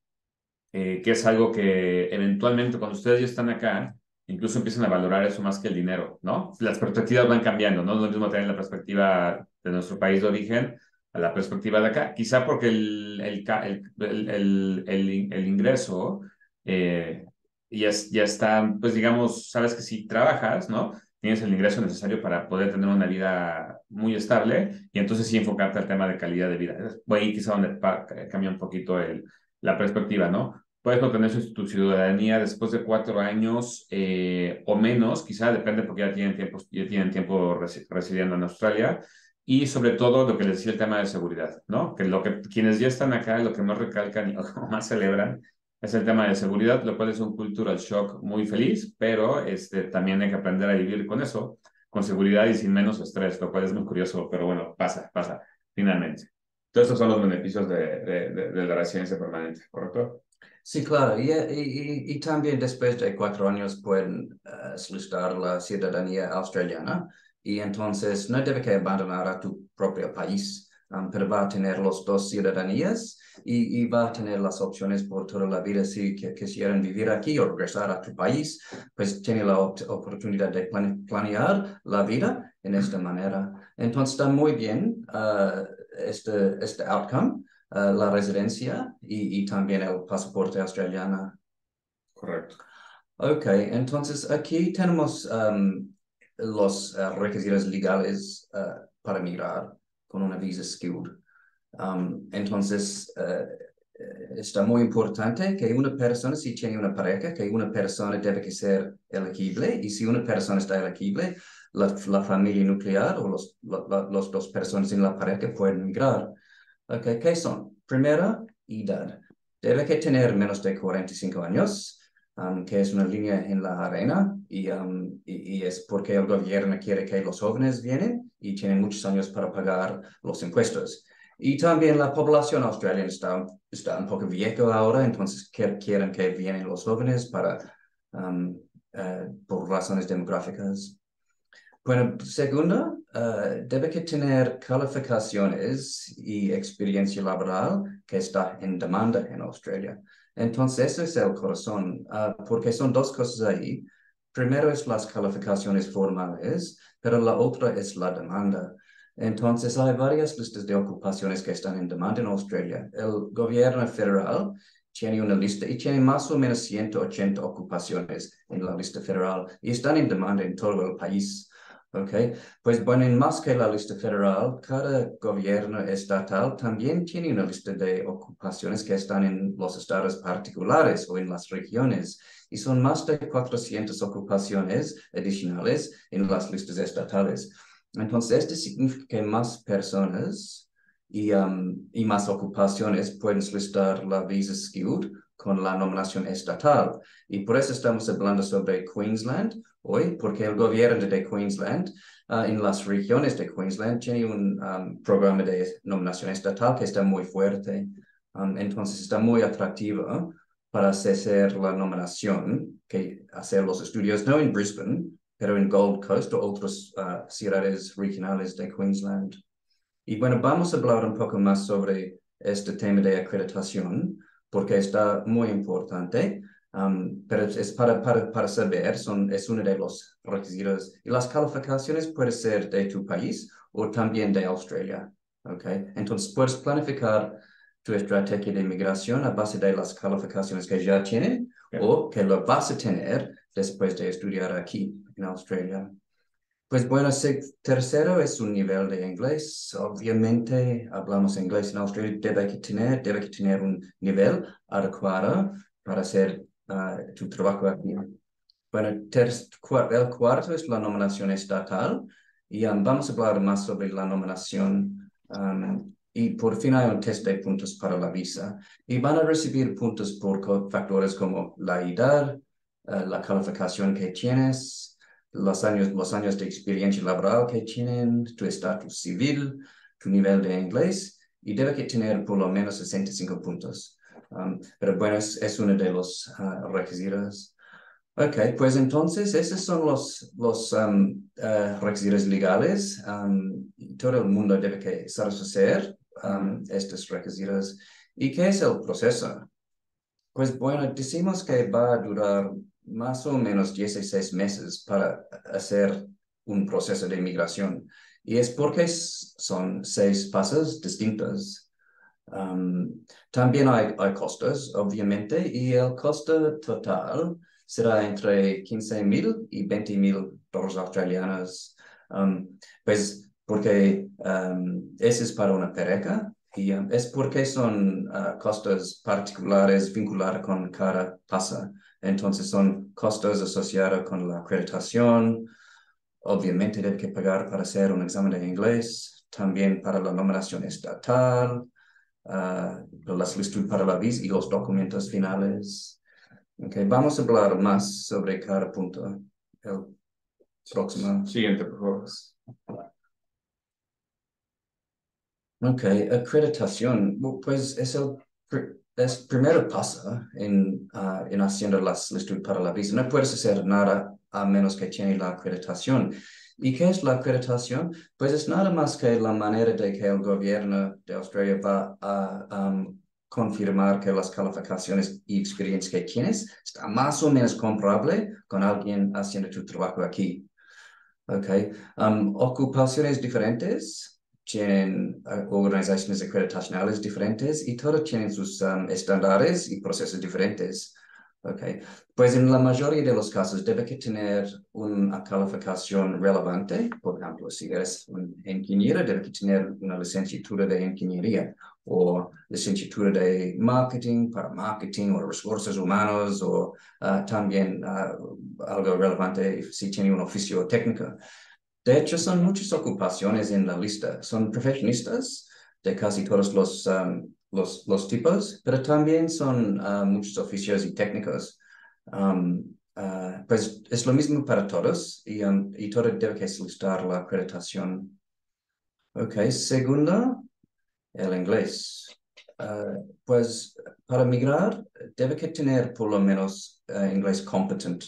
eh, que es algo que eventualmente cuando ustedes ya están acá, incluso empiezan a valorar eso más que el dinero, ¿no? Las perspectivas van cambiando, ¿no? No es lo mismo tener la perspectiva de nuestro país de origen a la perspectiva de acá, quizá porque el, el, el, el, el, el ingreso eh, ya, ya está, pues digamos, sabes que si trabajas, ¿no? Tienes el ingreso necesario para poder tener una vida muy estable y entonces sí enfocarte al tema de calidad de vida. Es ahí quizá donde cambia un poquito el, la perspectiva, ¿no? Puedes no tener su, tu ciudadanía después de cuatro años eh, o menos, quizá depende porque ya tienen tiempo, ya tienen tiempo resi residiendo en Australia. Y sobre todo lo que les decía el tema de seguridad, ¿no? Que lo que quienes ya están acá, lo que más recalcan y lo que más celebran es el tema de seguridad, lo cual es un cultural shock muy feliz, pero este, también hay que aprender a vivir con eso, con seguridad y sin menos estrés, lo cual es muy curioso, pero bueno, pasa, pasa, finalmente. Todos estos son los beneficios de, de, de, de la residencia permanente, ¿correcto? Sí, claro, y, y, y también después de cuatro años pueden uh, solicitar la ciudadanía australiana y entonces no debe que abandonar a tu propio país, um, pero va a tener las dos ciudadanías y, y va a tener las opciones por toda la vida si que, quisieran vivir aquí o regresar a tu país, pues tiene la op oportunidad de plane planear la vida en esta manera. Entonces está muy bien uh, este, este outcome. Uh, la residencia y, y también el pasaporte australiano. Correcto. Ok, entonces aquí tenemos um, los uh, requisitos legales uh, para migrar con una visa skilled. Um, entonces, uh, está muy importante que una persona, si tiene una pareja, que una persona debe que ser elegible y si una persona está elegible, la, la familia nuclear o los, la, los dos personas en la pareja pueden migrar. Okay, ¿qué son? Primera, edad. Debe que tener menos de cuarenta y cinco años, um, que es una línea en la arena, y, um, y, y es porque el gobierno quiere que los jóvenes vienen y tienen muchos años para pagar los impuestos. Y también la población australiana está, está un poco vieja ahora, entonces quieren que vienen los jóvenes para, um, uh, por razones demográficas. Bueno, segunda, uh, debe que tener calificaciones y experiencia laboral que está en demanda en Australia. Entonces, ese es el corazón, uh, porque son dos cosas ahí. Primero es las calificaciones formales, pero la otra es la demanda. Entonces, hay varias listas de ocupaciones que están en demanda en Australia. El gobierno federal tiene una lista y tiene más o menos ciento ochenta ocupaciones en la lista federal y están en demanda en todo el país. Okay. Pues bueno, en más que la lista federal, cada gobierno estatal también tiene una lista de ocupaciones que están en los estados particulares o en las regiones y son más de cuatrocientas ocupaciones adicionales en las listas estatales. Entonces, esto significa que más personas y, um, y más ocupaciones pueden solicitar la visa skilled con la nominación estatal. Y por eso estamos hablando sobre Queensland hoy, porque el gobierno de Queensland, uh, en las regiones de Queensland, tiene un um, programa de nominación estatal que está muy fuerte. Um, entonces está muy atractivo para hacer la nominación, que hacer los estudios, no en Brisbane, pero en Gold Coast o otras uh, ciudades regionales de Queensland. Y bueno, vamos a hablar un poco más sobre este tema de acreditación, porque está muy importante, um, pero es para, para, para saber, son, es uno de los requisitos. Y las calificaciones pueden ser de tu país o también de Australia, ¿ok? Entonces, puedes planificar tu estrategia de migración a base de las calificaciones que ya tienen yeah. o que lo vas a tener después de estudiar aquí en Australia. Pues bueno, se- tercero es un nivel de inglés. Obviamente hablamos inglés en Australia, debe que tener, debe que tener un nivel adecuado para hacer ah, tu trabajo aquí. Bueno, ter- cua- el cuarto es la nominación estatal y um, vamos a hablar más sobre la nominación. um, y por fin hay un test de puntos para la visa y van a recibir puntos por co- factores como la edad, eh, la calificación que tienes, los años, los años de experiencia laboral que tienen, tu estatus civil, tu nivel de inglés y debe que tener por lo menos sesenta y cinco puntos. Um, pero bueno, es, es uno de los ah, requisitos. Ok, pues entonces esos son los, los um, eh, requisitos legales. Um, todo el mundo debe que satisfacer um, estos requisitos. ¿Y qué es el proceso? Pues bueno, decimos que va a durar más o menos dieciséis meses para hacer un proceso de inmigración. Y es porque s- son seis pasos distintos. Um, también hay, hay costos, obviamente, y el costo total será entre quince mil y veinte mil dólares australianos. Um, pues porque um, ese es para una pareja y um, es porque son uh, costos particulares vinculados con cada paso. Entonces son costos asociados con la acreditación. Obviamente debe que pagar para hacer un examen de inglés, también para la nominación estatal, uh, la solicitud para la visa y los documentos finales. Okay, vamos a hablar más sobre cada punto. El próximo. Siguiente, por favor. Ok, acreditación. Bu- Pues es el pr- es primer paso en, ah, en haciendo la solicitud para la visa. No puedes hacer nada a menos que tienes la acreditación. ¿Y qué es la acreditación? Pues es nada más que la manera de que el gobierno de Australia va a um, confirmar que las calificaciones y experiencia que tienes está más o menos comparable con alguien haciendo tu trabajo aquí. Ok. Um, ocupaciones diferentes tienen uh, organizaciones acreditacionales diferentes y todos tienen sus um, estándares y procesos diferentes. Ok. Pues en la mayoría de los casos debe que tener una calificación relevante. Por ejemplo, si eres un ingeniero, debe que tener una licenciatura de ingeniería o licenciatura de marketing para marketing o recursos humanos o uh, también uh, algo relevante si tiene un oficio técnico. De hecho, son muchas ocupaciones en la lista. Son profesionistas de casi todos los, um, los, los tipos, pero también son uh, muchos oficios y técnicos. Um, uh, pues es lo mismo para todos y, um, y todo debe que solicitar la acreditación. Ok, segundo, el inglés. Uh, pues para migrar debe que tener por lo menos uh, inglés competent.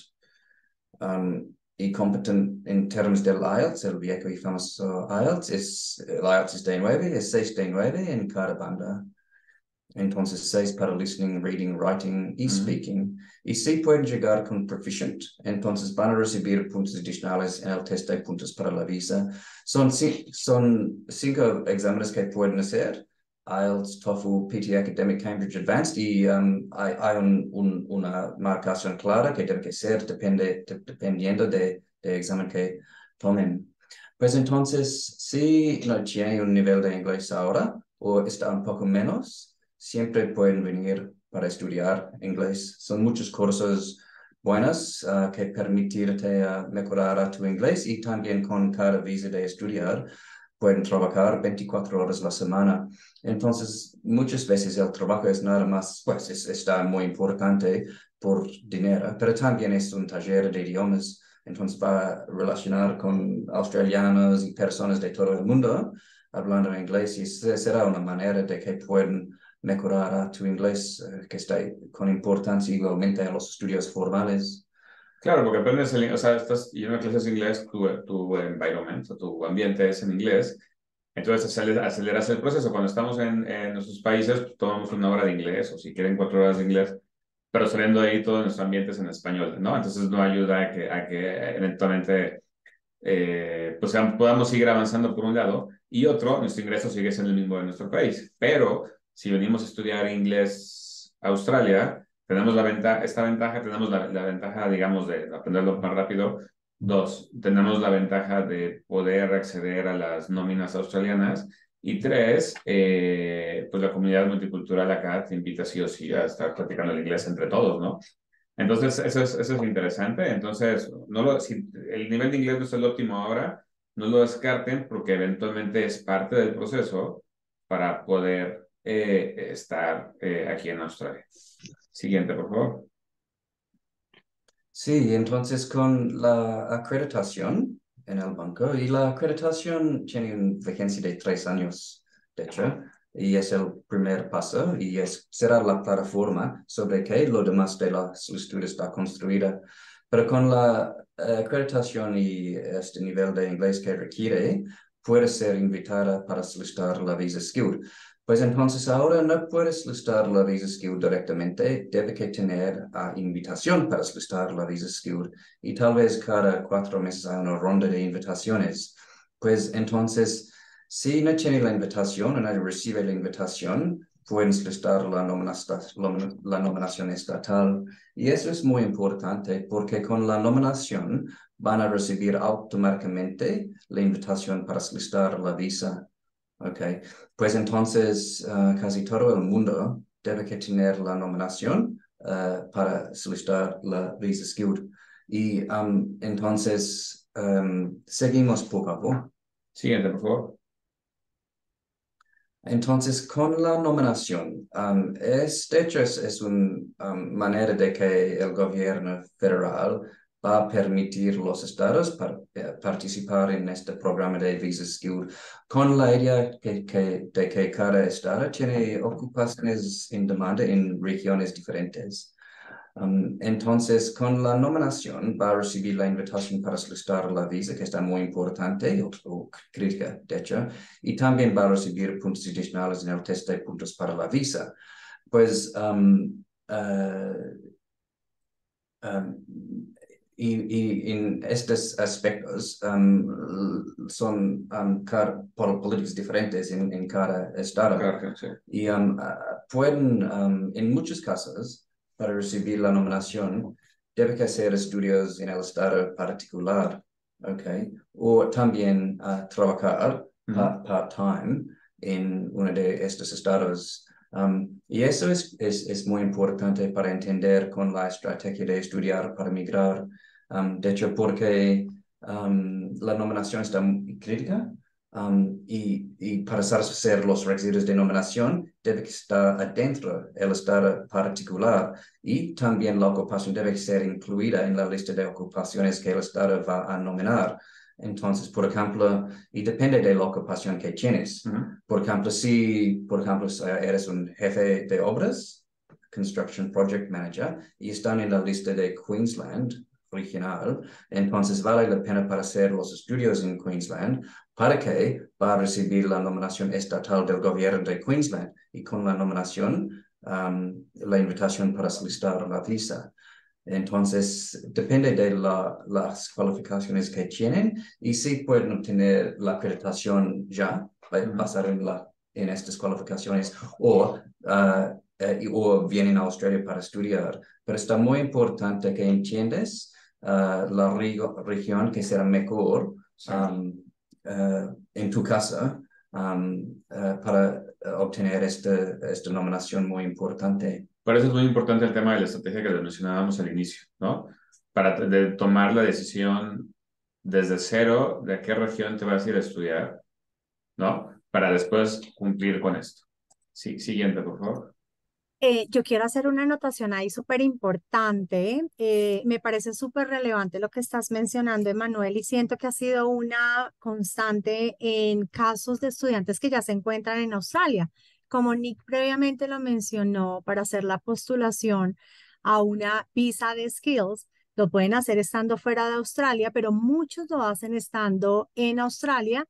Um, y competent en términos del I E L T S, el viejo y famoso I E L T S, es, el I E L T S es de nueve, es seis de nueve en cada banda. Entonces, seis para listening, reading, writing y Mm. speaking. Y sí pueden llegar con proficient. Entonces, van a recibir puntos adicionales en el test de puntos para la visa. Son, ci- son cinco exámenes que pueden hacer. I E L T S, TOEFL, P T Academic, Cambridge Advanced y um, hay, hay un, un, una marcación clara que debe que ser depende, de, dependiendo de, de examen que tomen. Pues entonces, si no tiene un nivel de inglés ahora o está un poco menos, siempre pueden venir para estudiar inglés. Son muchos cursos buenos uh, que permitirte uh, mejorar tu inglés y también con cada visa de estudiar pueden trabajar veinticuatro horas a la semana. Entonces, muchas veces el trabajo es nada más, pues es, está muy importante por dinero, pero también es un taller de idiomas. Entonces va a relacionar con australianos y personas de todo el mundo hablando inglés y será una manera de que pueden mejorar a tu inglés, eh, que está con importancia igualmente a los estudios formales. Claro, porque aprendes el, o sea, estás yendo a clases de inglés, tu, tu environment, o tu ambiente es en inglés, entonces aceleras, aceleras el proceso. Cuando estamos en, en nuestros países, pues, tomamos una hora de inglés, o si quieren cuatro horas de inglés, pero saliendo de ahí todo nuestro ambiente es en español, ¿no? Entonces no ayuda a que, a que eventualmente eh, pues podamos seguir avanzando por un lado, y otro, nuestro ingreso sigue siendo el mismo de nuestro país. Pero si venimos a estudiar inglés a Australia, tenemos la ventaja, esta ventaja, tenemos la, la ventaja, digamos, de aprenderlo más rápido, Dos, tenemos la ventaja de poder acceder a las nóminas australianas. Y tres, eh, pues la comunidad multicultural acá te invita sí o sí a estar practicando el inglés entre todos, ¿no? Entonces, eso es, eso es interesante. Entonces, no lo, si el nivel de inglés no es el óptimo ahora, no lo descarten porque eventualmente es parte del proceso para poder eh, estar eh, aquí en Australia. Siguiente, por favor. Sí, entonces con la acreditación en el banco, y la acreditación tiene una vigencia de tres años, de hecho, y es el primer paso, y es, será la plataforma sobre que lo demás de la solicitud está construida. Pero con la eh, acreditación y este nivel de inglés que requiere, puede ser invitada para solicitar la visa skilled. Pues entonces ahora no puedes solicitar la visa skilled directamente, debe que tener uh, invitación para solicitar la visa skilled, y tal vez cada cuatro meses hay una ronda de invitaciones. Pues entonces, si no tiene la invitación o no recibe la invitación, pueden solicitar la, nominación, la nominación estatal. Y eso es muy importante porque con la nominación van a recibir automáticamente la invitación para solicitar la visa. Ok, pues entonces uh, casi todo el mundo debe que tener la nominación uh, para solicitar la visa skilled. Y um, entonces um, seguimos poco a poco. Siguiente, por favor. Entonces, con la nominación, um, es, de hecho es, es una um, manera de que el gobierno federal va a permitir los estados para, eh, participar en este programa de Visa Skilled con la idea que, que, de que cada estado tiene ocupaciones en demanda en regiones diferentes. Um, entonces, con la nominación va a recibir la invitación para solicitar la visa, que está muy importante, o, o crítica, de hecho, y también va a recibir puntos adicionales en el test de puntos para la visa. Pues, um, uh, um, y, y en estos aspectos um, son um, por políticas diferentes en, en cada estado. Claro, sí. Y um, uh, pueden, um, en muchos casos, para recibir la nominación, debe que hacer estudios en el estado particular, ¿ok? O también uh, trabajar Uh-huh. pa part-time en uno de estos estados. Um, y eso es, es, es muy importante para entender con la estrategia de estudiar para migrar. Um, de hecho, porque um, la nominación está muy crítica. Um, y, y para satisfacer los requisitos de nominación debe estar adentro el estado particular, y también la ocupación debe ser incluida en la lista de ocupaciones que el estado va a nominar. Entonces, por ejemplo, y depende de la ocupación que tienes. Uh-huh. Por ejemplo, si por ejemplo eres un jefe de obras, Construction Project Manager, y están en la lista de Queensland regional, entonces vale la pena para hacer los estudios en Queensland, para que va a recibir la nominación estatal del gobierno de Queensland, y con la nominación, um, la invitación para solicitar la visa. Entonces, depende de la, las cualificaciones que tienen, y si pueden obtener la acreditación ya, basar en, la, en estas cualificaciones, o, uh, eh, o vienen a Australia para estudiar. Pero está muy importante que entiendas Uh, la región que será mejor um, uh, en tu casa um, uh, para uh, obtener este, esta nominación muy importante. Por eso es muy importante el tema de la estrategia que les mencionábamos al inicio, ¿no? Para de tomar la decisión desde cero de a qué región te vas a ir a estudiar, ¿no? Para después cumplir con esto. Sí, siguiente, por favor. Eh, yo quiero hacer una anotación ahí súper importante. Eh, me parece súper relevante lo que estás mencionando, Emanuel, y siento que ha sido una constante en casos de estudiantes que ya se encuentran en Australia. Como Nick previamente lo mencionó, para hacer la postulación a una visa de skills, lo pueden hacer estando fuera de Australia, pero muchos lo hacen estando en Australia,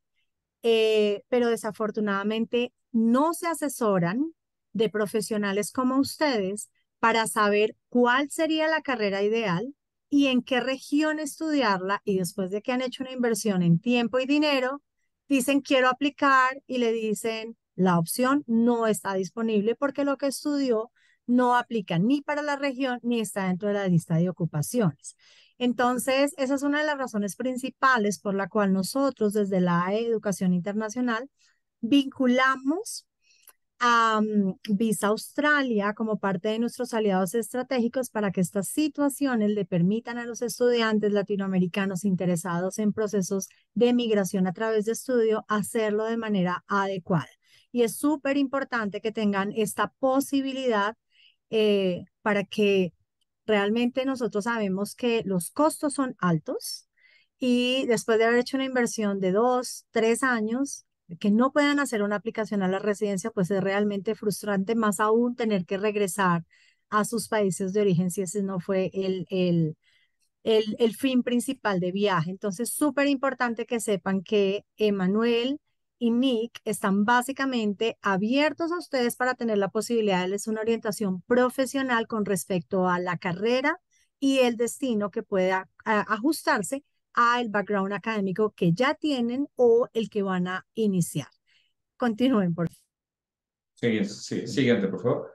eh, pero desafortunadamente no se asesoran de profesionales como ustedes para saber cuál sería la carrera ideal y en qué región estudiarla, y después de que han hecho una inversión en tiempo y dinero, dicen quiero aplicar y le dicen la opción no está disponible porque lo que estudió no aplica ni para la región ni está dentro de la lista de ocupaciones. Entonces, esa es una de las razones principales por la cual nosotros desde la educación internacional vinculamos a mm, Visa Australia como parte de nuestros aliados estratégicos para que estas situaciones le permitan a los estudiantes latinoamericanos interesados en procesos de migración a través de estudio hacerlo de manera adecuada. Y es súper importante que tengan esta posibilidad eh, para que realmente nosotros sabemos que los costos son altos y después de haber hecho una inversión de dos, tres años, que no puedan hacer una aplicación a la residencia, pues es realmente frustrante, más aún tener que regresar a sus países de origen si ese no fue el, el, el, el fin principal de viaje. Entonces, súper importante que sepan que Emanuel y Nick están básicamente abiertos a ustedes para tener la posibilidad de darles una orientación profesional con respecto a la carrera y el destino que pueda a, ajustarse al background académico que ya tienen o el que van a iniciar. Continúen, por favor. Sí, sí, siguiente, por favor.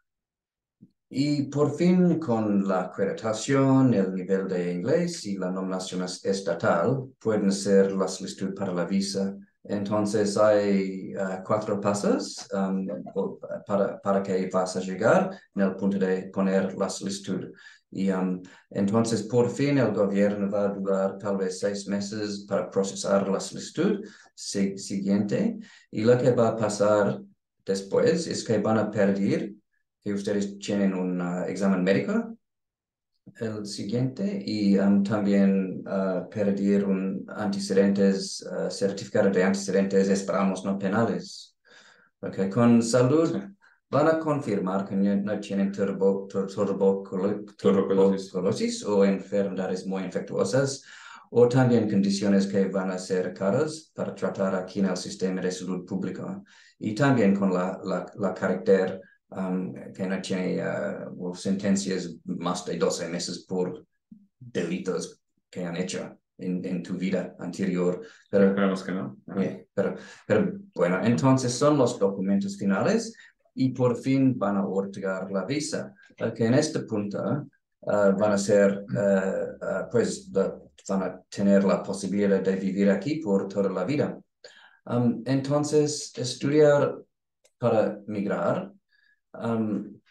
Y por fin, con la acreditación, el nivel de inglés y la nominación estatal, pueden ser la solicitud para la visa. Entonces, hay uh, cuatro pasos um, para, para que vas a llegar en el punto de poner la solicitud. Y um, entonces, por fin, el gobierno va a durar tal vez seis meses para procesar la solicitud si, siguiente. Y lo que va a pasar después es que van a pedir que ustedes tienen un uh, examen médico, el siguiente, y um, también uh, pedir un antecedentes, uh, certificado de antecedentes, esperamos no penales. Okay. Con salud, van a confirmar que no tienen turbo, tur, tuberculosis o enfermedades muy infectuosas, o también condiciones que van a ser caras para tratar aquí en el sistema de salud público. Y también con la, la, la carácter Um, que no tiene uh, sentencias más de doce meses por delitos que han hecho en, en tu vida anterior. Pero, Esperamos que no. Yeah, pero, pero bueno, entonces son los documentos finales y por fin van a otorgar la visa. Que en este punto uh, van a ser, uh, uh, pues, de, van a tener la posibilidad de vivir aquí por toda la vida. Um, entonces, estudiar para migrar. Um,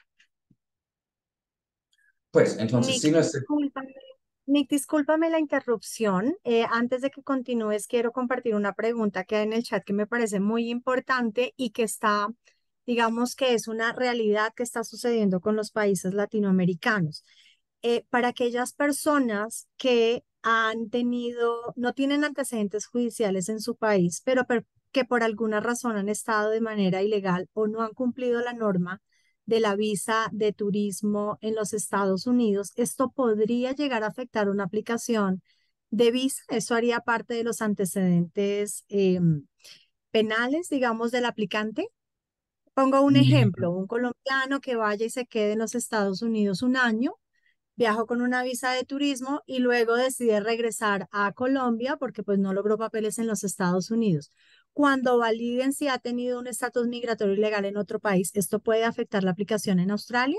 pues entonces, Nick, si no se... discúlpame, Nick, discúlpame la interrupción. Eh, antes de que continúes, quiero compartir una pregunta que hay en el chat que me parece muy importante y que está, digamos que es una realidad que está sucediendo con los países latinoamericanos. Eh, para aquellas personas que han tenido, no tienen antecedentes judiciales en su país, pero per- que por alguna razón han estado de manera ilegal o no han cumplido la norma de la visa de turismo en los Estados Unidos, esto podría llegar a afectar una aplicación de visa. Eso haría parte de los antecedentes eh, penales, digamos, del aplicante. Pongo un ejemplo, un colombiano que vaya y se quede en los Estados Unidos un año, viajó con una visa de turismo y luego decide regresar a Colombia porque pues no logró papeles en los Estados Unidos. Cuando validen si ha tenido un estatus migratorio ilegal en otro país, ¿esto puede afectar la aplicación en Australia?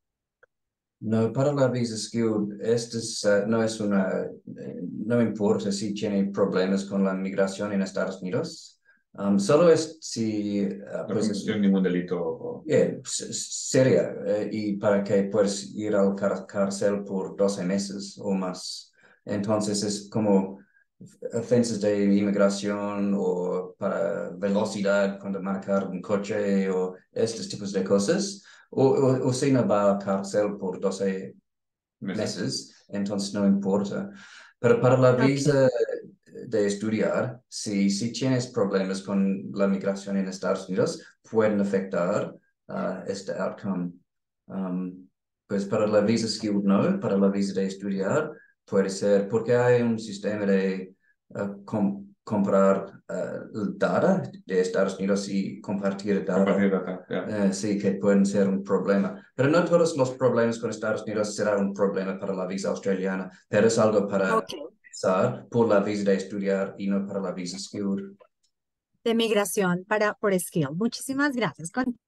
No, para la visa skilled, esto es, uh, no es una, eh, no importa si tiene problemas con la migración en Estados Unidos. Um, solo es si... Uh, No pues, cometió ningún delito. O... Yeah, seria, eh, y para que puedas ir al car cárcel por doce meses o más. Entonces es como ofensas de inmigración o para velocidad cuando manejar un coche o estos tipos de cosas. O, o, o si no va a cárcel por doce meses, meses entonces no importa. Pero para la visa okay. de estudiar, si, si tienes problemas con la migración en Estados Unidos, pueden afectar uh, este outcome. Um, pues para la visa skilled no, para la visa de estudiar puede ser porque hay un sistema de uh, com comprar uh, data de Estados Unidos y compartir data. Compartir data, yeah. uh, sí, que pueden ser un problema. Pero no todos los problemas con Estados Unidos serán un problema para la visa australiana, pero es algo para okay. pensar por la visa de estudiar y no para la visa skilled. De migración para, por skill. Muchísimas gracias. Con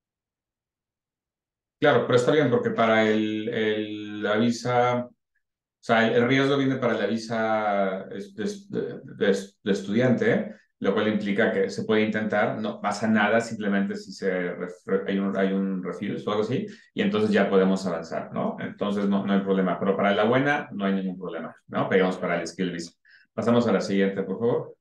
Claro, pero está bien porque para el, el, la visa sea, el, el riesgo viene para la visa es- de, de- de- de estudiante, lo cual implica que se puede intentar, no pasa nada, simplemente si se ref- hay un, hay un refuse o algo así, y entonces ya podemos avanzar, ¿no? Entonces no, no hay problema, pero para la buena no hay ningún problema, ¿no? Pegamos para el skill visa. Pasamos a la siguiente, por favor.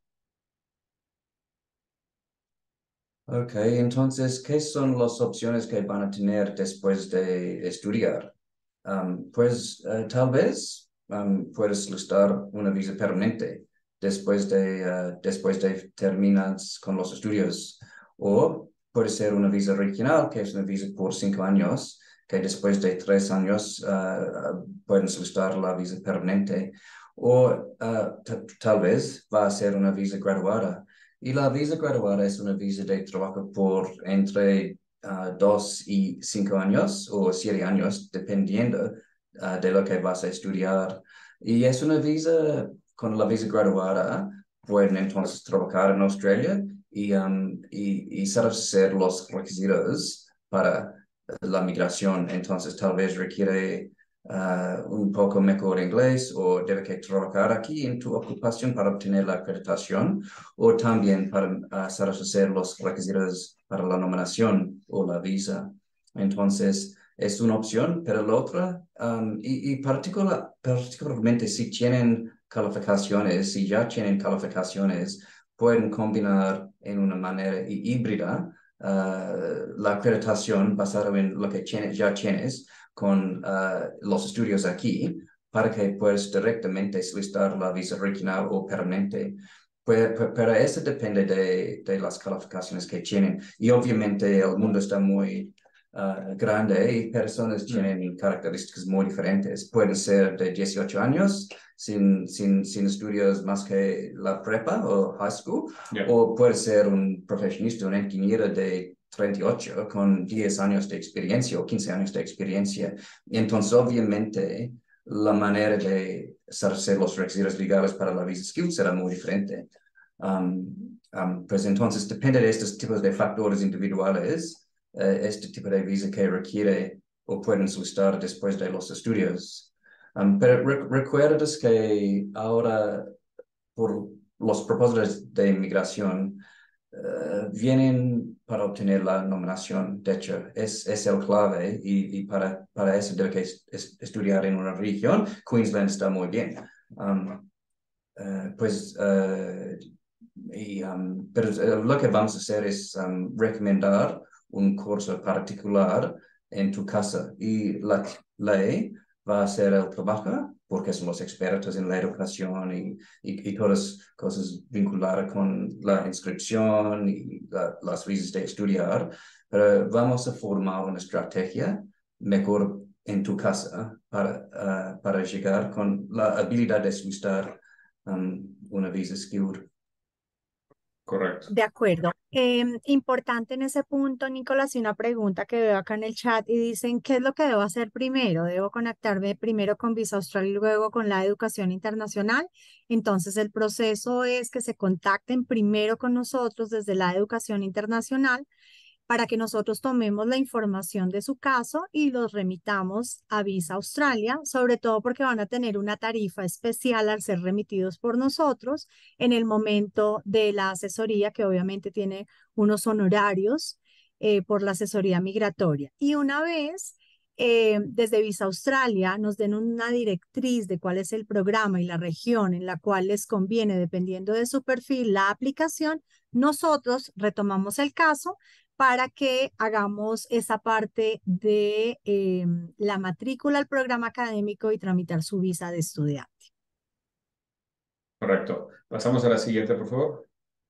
Ok, entonces, ¿qué son las opciones que van a tener después de estudiar? Um, pues eh, tal vez um, puedes listar una visa permanente después de, eh, después de terminas con los estudios. O puede ser una visa regional, que es una visa por cinco años, que después de tres años eh, puedes listar la visa permanente. O eh, t- tal vez va a ser una visa graduada. Y la visa graduada es una visa de trabajo por entre uh, dos y cinco años o siete años, dependiendo uh, de lo que vas a estudiar. Y es una visa, con la visa graduada, pueden entonces trabajar en Australia y, um, y, y satisfacer los requisitos para la migración. Entonces, tal vez requiere uh, un poco mejor inglés o debe que trabajar aquí en tu ocupación para obtener la acreditación o también para uh, satisfacer los requisitos para la nominación o la visa. Entonces, es una opción, pero la otra, um, y, y particular, particularmente si tienen calificaciones, si ya tienen calificaciones, pueden combinar en una manera híbrida uh, la acreditación basada en lo que tienes, ya tienes con uh, los estudios aquí para que puedas directamente solicitar la visa regional o permanente. Pero, pero eso depende de, de las calificaciones que tienen. Y obviamente el mundo está muy uh, grande y personas tienen características muy diferentes. Pueden ser de dieciocho años sin, sin, sin estudios más que la prepa o high school, Yeah. o puede ser un profesionista, un ingeniero de treinta y ocho con diez años de experiencia o quince años de experiencia. Y entonces, obviamente, la manera de hacer los requisitos legales para la visa skill será muy diferente. Um, um, pues entonces, depende de estos tipos de factores individuales, eh, este tipo de visa que requiere o pueden solicitar después de los estudios. Um, pero re recuerdas que ahora, por los propósitos de inmigración, Uh, vienen para obtener la nominación. De hecho, es, es el clave y, y para, para eso debe que es, es estudiar en una región. Queensland está muy bien. Um, uh, pues, uh, y, um, pero uh, lo que vamos a hacer es um, recomendar un curso particular en tu casa y la ley va a hacer el trabajo porque son los expertos en la educación y, y, y todas cosas vinculadas con la inscripción y la, las visas de estudiar, pero vamos a formar una estrategia mejor en tu casa para, uh, para llegar con la habilidad de solicitar um, una visa skilled. Correcto. De acuerdo. Em, importante en ese punto, Nicolás, y una pregunta que veo acá en el chat y dicen, ¿qué es lo que debo hacer primero? ¿Debo conectarme primero con Visa Australia y luego con la educación internacional? Entonces, el proceso es que se contacten primero con nosotros desde la educación internacional para que nosotros tomemos la información de su caso y los remitamos a Visa Australia, sobre todo porque van a tener una tarifa especial al ser remitidos por nosotros en el momento de la asesoría, que obviamente tiene unos honorarios eh, por la asesoría migratoria. Y una vez eh, desde Visa Australia nos den una directriz de cuál es el programa y la región en la cual les conviene, dependiendo de su perfil, la aplicación, nosotros retomamos el caso para que hagamos esa parte de eh, la matrícula al programa académico y tramitar su visa de estudiante. Correcto. Pasamos a la siguiente, por favor.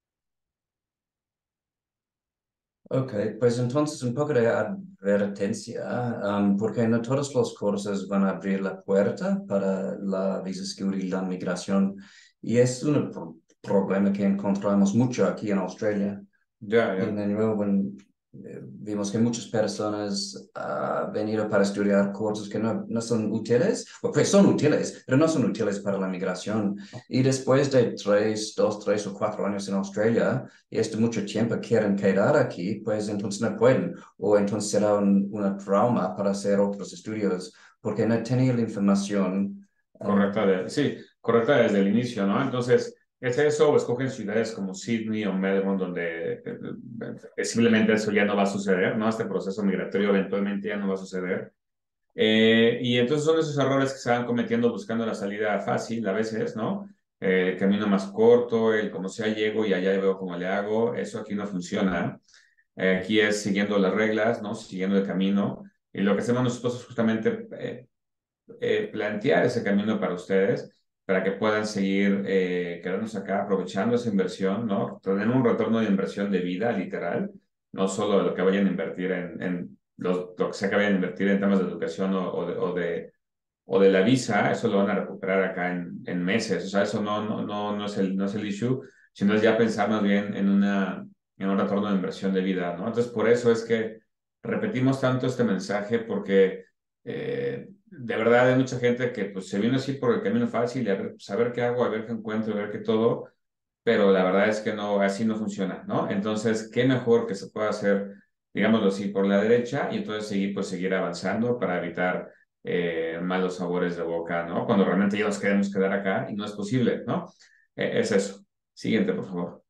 Ok, pues entonces un poco de advertencia, um, porque no todos los cursos van a abrir la puerta para la visa skilled y la migración, y es un pro problema que encontramos mucho aquí en Australia. Ya, ya. Y de nuevo, en, eh, vimos que muchas personas han uh, venido para estudiar cursos que no, no son útiles, pues son útiles, pero no son útiles para la migración. Y después de tres, dos, tres o cuatro años en Australia, y este mucho tiempo quieren quedar aquí, pues entonces no pueden, o entonces será un, una trauma para hacer otros estudios, porque no tenía la información Correcta, de, sí, correcta desde el inicio, ¿no? Entonces, es eso, o escogen ciudades como Sydney o Melbourne, donde eh, eh, simplemente eso ya no va a suceder, ¿no? Este proceso migratorio eventualmente ya no va a suceder. Eh, y entonces son esos errores que se van cometiendo buscando la salida fácil a veces, ¿no? Eh, el camino más corto, el como sea llego y allá veo cómo le hago, eso aquí no funciona. Eh, aquí es siguiendo las reglas, ¿no? Siguiendo el camino. Y lo que hacemos nosotros es justamente eh, eh, plantear ese camino para ustedes, para que puedan seguir eh, quedarnos acá aprovechando esa inversión, ¿no? Tener un retorno de inversión de vida, literal, no solo lo que vayan a invertir en, en los, lo que sea que vayan a invertir en temas de educación o, o, de, o, de, o de la visa, eso lo van a recuperar acá en, en meses, o sea, eso no, no, no, no, es el, no es el issue, sino es ya pensar más bien en, una, en un retorno de inversión de vida, ¿no? Entonces, por eso es que repetimos tanto este mensaje, porque eh, de verdad hay mucha gente que pues se vino así por el camino fácil, y a ver, pues, a ver qué hago, a ver qué encuentro, a ver qué todo, pero la verdad es que no, así no funciona, ¿no? Entonces, qué mejor que se pueda hacer, digámoslo así, por la derecha, y entonces seguir, pues seguir avanzando para evitar eh, malos sabores de boca, ¿no? Cuando realmente ya nos queremos quedar acá y no es posible, ¿no? Eh, es eso. Siguiente, por favor.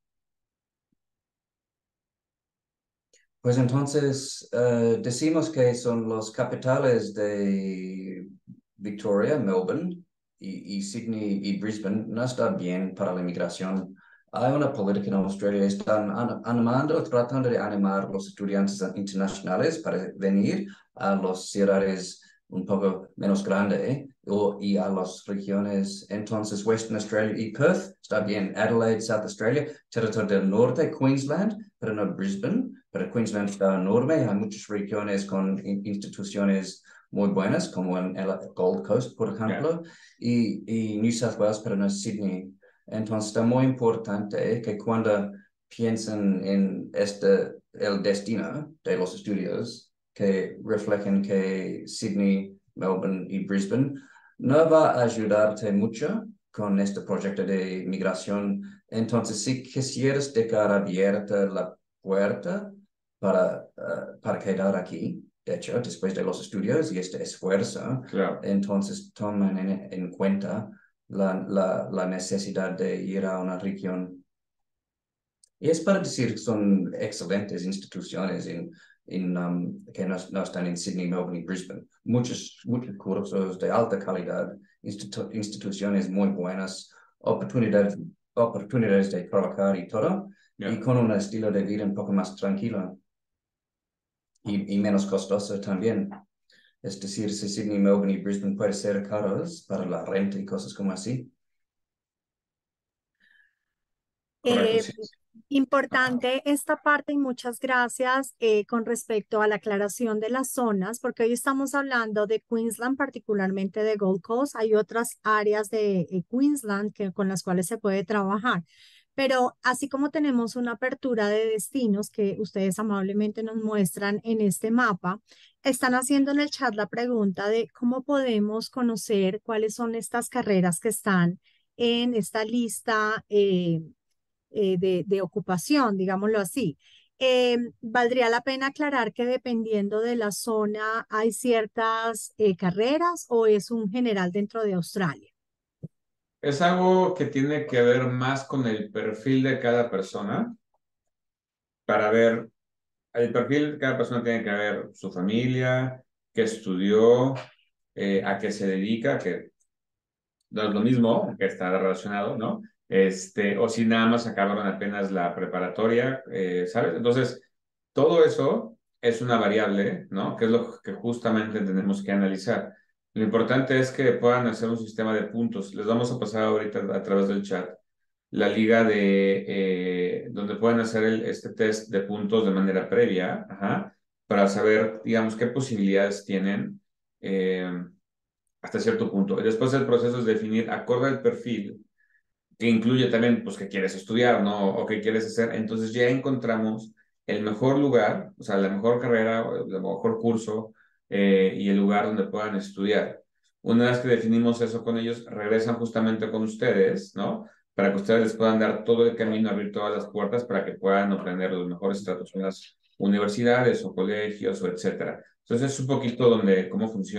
Pues entonces eh, decimos que son los capitales de Victoria, Melbourne y, y Sydney y Brisbane. No está bien para la inmigración. Hay una política en Australia, están an- animando, tratando de animar a los estudiantes internacionales para venir a las ciudades un poco menos grandes o, y a las regiones. Entonces, Western Australia y Perth está bien. Adelaide, South Australia, territorio del norte, Queensland, pero no Brisbane. Pero Queensland está enorme, hay muchas regiones con in- instituciones muy buenas, como en el Gold Coast, por ejemplo, yeah. y, y New South Wales, pero no Sydney. Entonces, está muy importante que cuando piensen en este, el destino de los estudios, que reflejen que Sydney, Melbourne y Brisbane no va a ayudarte mucho con este proyecto de migración. Entonces, si quisieras dejar abierta la puerta para, uh, para quedar aquí, de hecho, después de los estudios y este esfuerzo, claro. Entonces toman en, en cuenta la, la, la necesidad de ir a una región. Y es para decir que son excelentes instituciones en, en, um, que no, no están en Sydney, Melbourne y Brisbane. Muchos, muchos cursos de alta calidad, institu instituciones muy buenas, oportunidades, oportunidades de trabajar y todo, yeah. y con un estilo de vida un poco más tranquilo y, y menos costoso también. Es decir, si Sydney, Melbourne y Brisbane pueden ser caros para la renta y cosas como así. Eh, importante esta parte y muchas gracias eh, con respecto a la aclaración de las zonas, porque hoy estamos hablando de Queensland, particularmente de Gold Coast. Hay otras áreas de eh, Queensland que, con las cuales se puede trabajar. Pero así como tenemos una apertura de destinos que ustedes amablemente nos muestran en este mapa, están haciendo en el chat la pregunta de cómo podemos conocer cuáles son estas carreras que están en esta lista eh, eh, de, de ocupación, digámoslo así. Eh, valdría la pena aclarar que dependiendo de la zona hay ciertas eh, carreras o es un general dentro de Australia. Es algo que tiene que ver más con el perfil de cada persona, para ver, el perfil de cada persona tiene que ver su familia, qué estudió, eh, a qué se dedica, que no es lo mismo, que está relacionado, ¿no? Este, o si nada más acabaron apenas la preparatoria, eh, ¿sabes? Entonces, todo eso es una variable, ¿no? Que es lo que justamente tenemos que analizar. Lo importante es que puedan hacer un sistema de puntos. Les vamos a pasar ahorita a través del chat la liga de eh, donde pueden hacer el, este test de puntos de manera previa, ajá, para saber, digamos, qué posibilidades tienen eh, hasta cierto punto. Y después el proceso es definir, acorde al perfil, que incluye también, pues, qué quieres estudiar, ¿no? O qué quieres hacer. Entonces ya encontramos el mejor lugar, o sea, la mejor carrera, el mejor curso eh, y el lugar donde puedan estudiar. Una vez que definimos eso con ellos, regresan justamente con ustedes, ¿no? Para que ustedes les puedan dar todo el camino, abrir todas las puertas para que puedan obtener los mejores tratos en las universidades o colegios o etcétera. Entonces es un poquito donde, cómo funciona.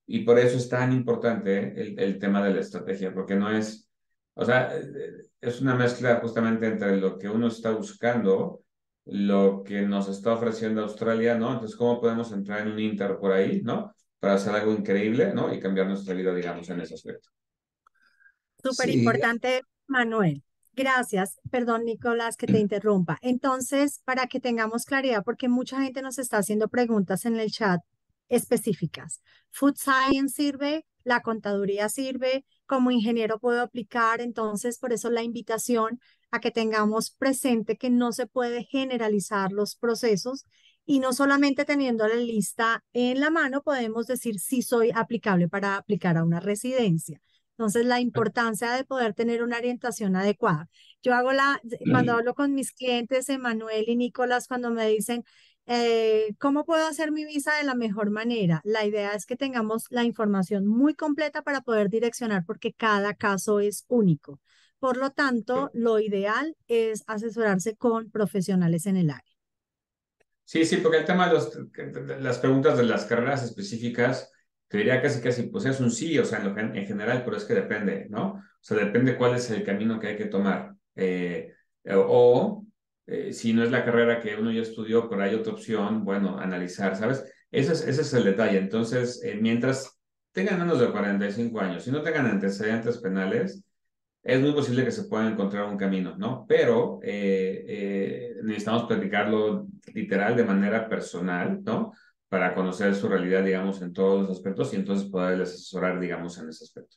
Y por eso es tan importante el, el tema de la estrategia, porque no es, o sea, es una mezcla justamente entre lo que uno está buscando, lo que nos está ofreciendo Australia, ¿no? Entonces, ¿cómo podemos entrar en un Inter por ahí, ¿no? Para hacer algo increíble, ¿no? Y cambiar nuestra vida, digamos, en ese aspecto. Súper Sí, importante, Manuel. Gracias. Perdón, Nicolás, que te interrumpa. Entonces, para que tengamos claridad, porque mucha gente nos está haciendo preguntas en el chat específicas. Food Science sirve, la contaduría sirve, como ingeniero puedo aplicar, entonces por eso la invitación a que tengamos presente que no se puede generalizar los procesos y no solamente teniendo la lista en la mano podemos decir si soy aplicable para aplicar a una residencia. Entonces, la importancia de poder tener una orientación adecuada. Yo hago la, cuando hablo con mis clientes, Emanuel y Nicolás, cuando me dicen, eh, ¿cómo puedo hacer mi visa de la mejor manera? La idea es que tengamos la información muy completa para poder direccionar, porque cada caso es único. Por lo tanto, lo ideal es asesorarse con profesionales en el área. Sí, sí, porque el tema de, los, de las preguntas de las carreras específicas, te diría casi casi, pues es un sí, o sea, en, lo, en general, pero es que depende, ¿no? O sea, depende cuál es el camino que hay que tomar. Eh, o eh, si no es la carrera que uno ya estudió, pero hay otra opción, bueno, analizar, ¿sabes? Ese es, ese es el detalle. Entonces, eh, mientras tengan menos de cuarenta y cinco años, si no tengan antecedentes penales, es muy posible que se pueda encontrar un camino, ¿no? Pero eh, eh, necesitamos platicarlo literal de manera personal, ¿no? Para conocer su realidad, digamos, en todos los aspectos y entonces poderles asesorar, digamos, en ese aspecto.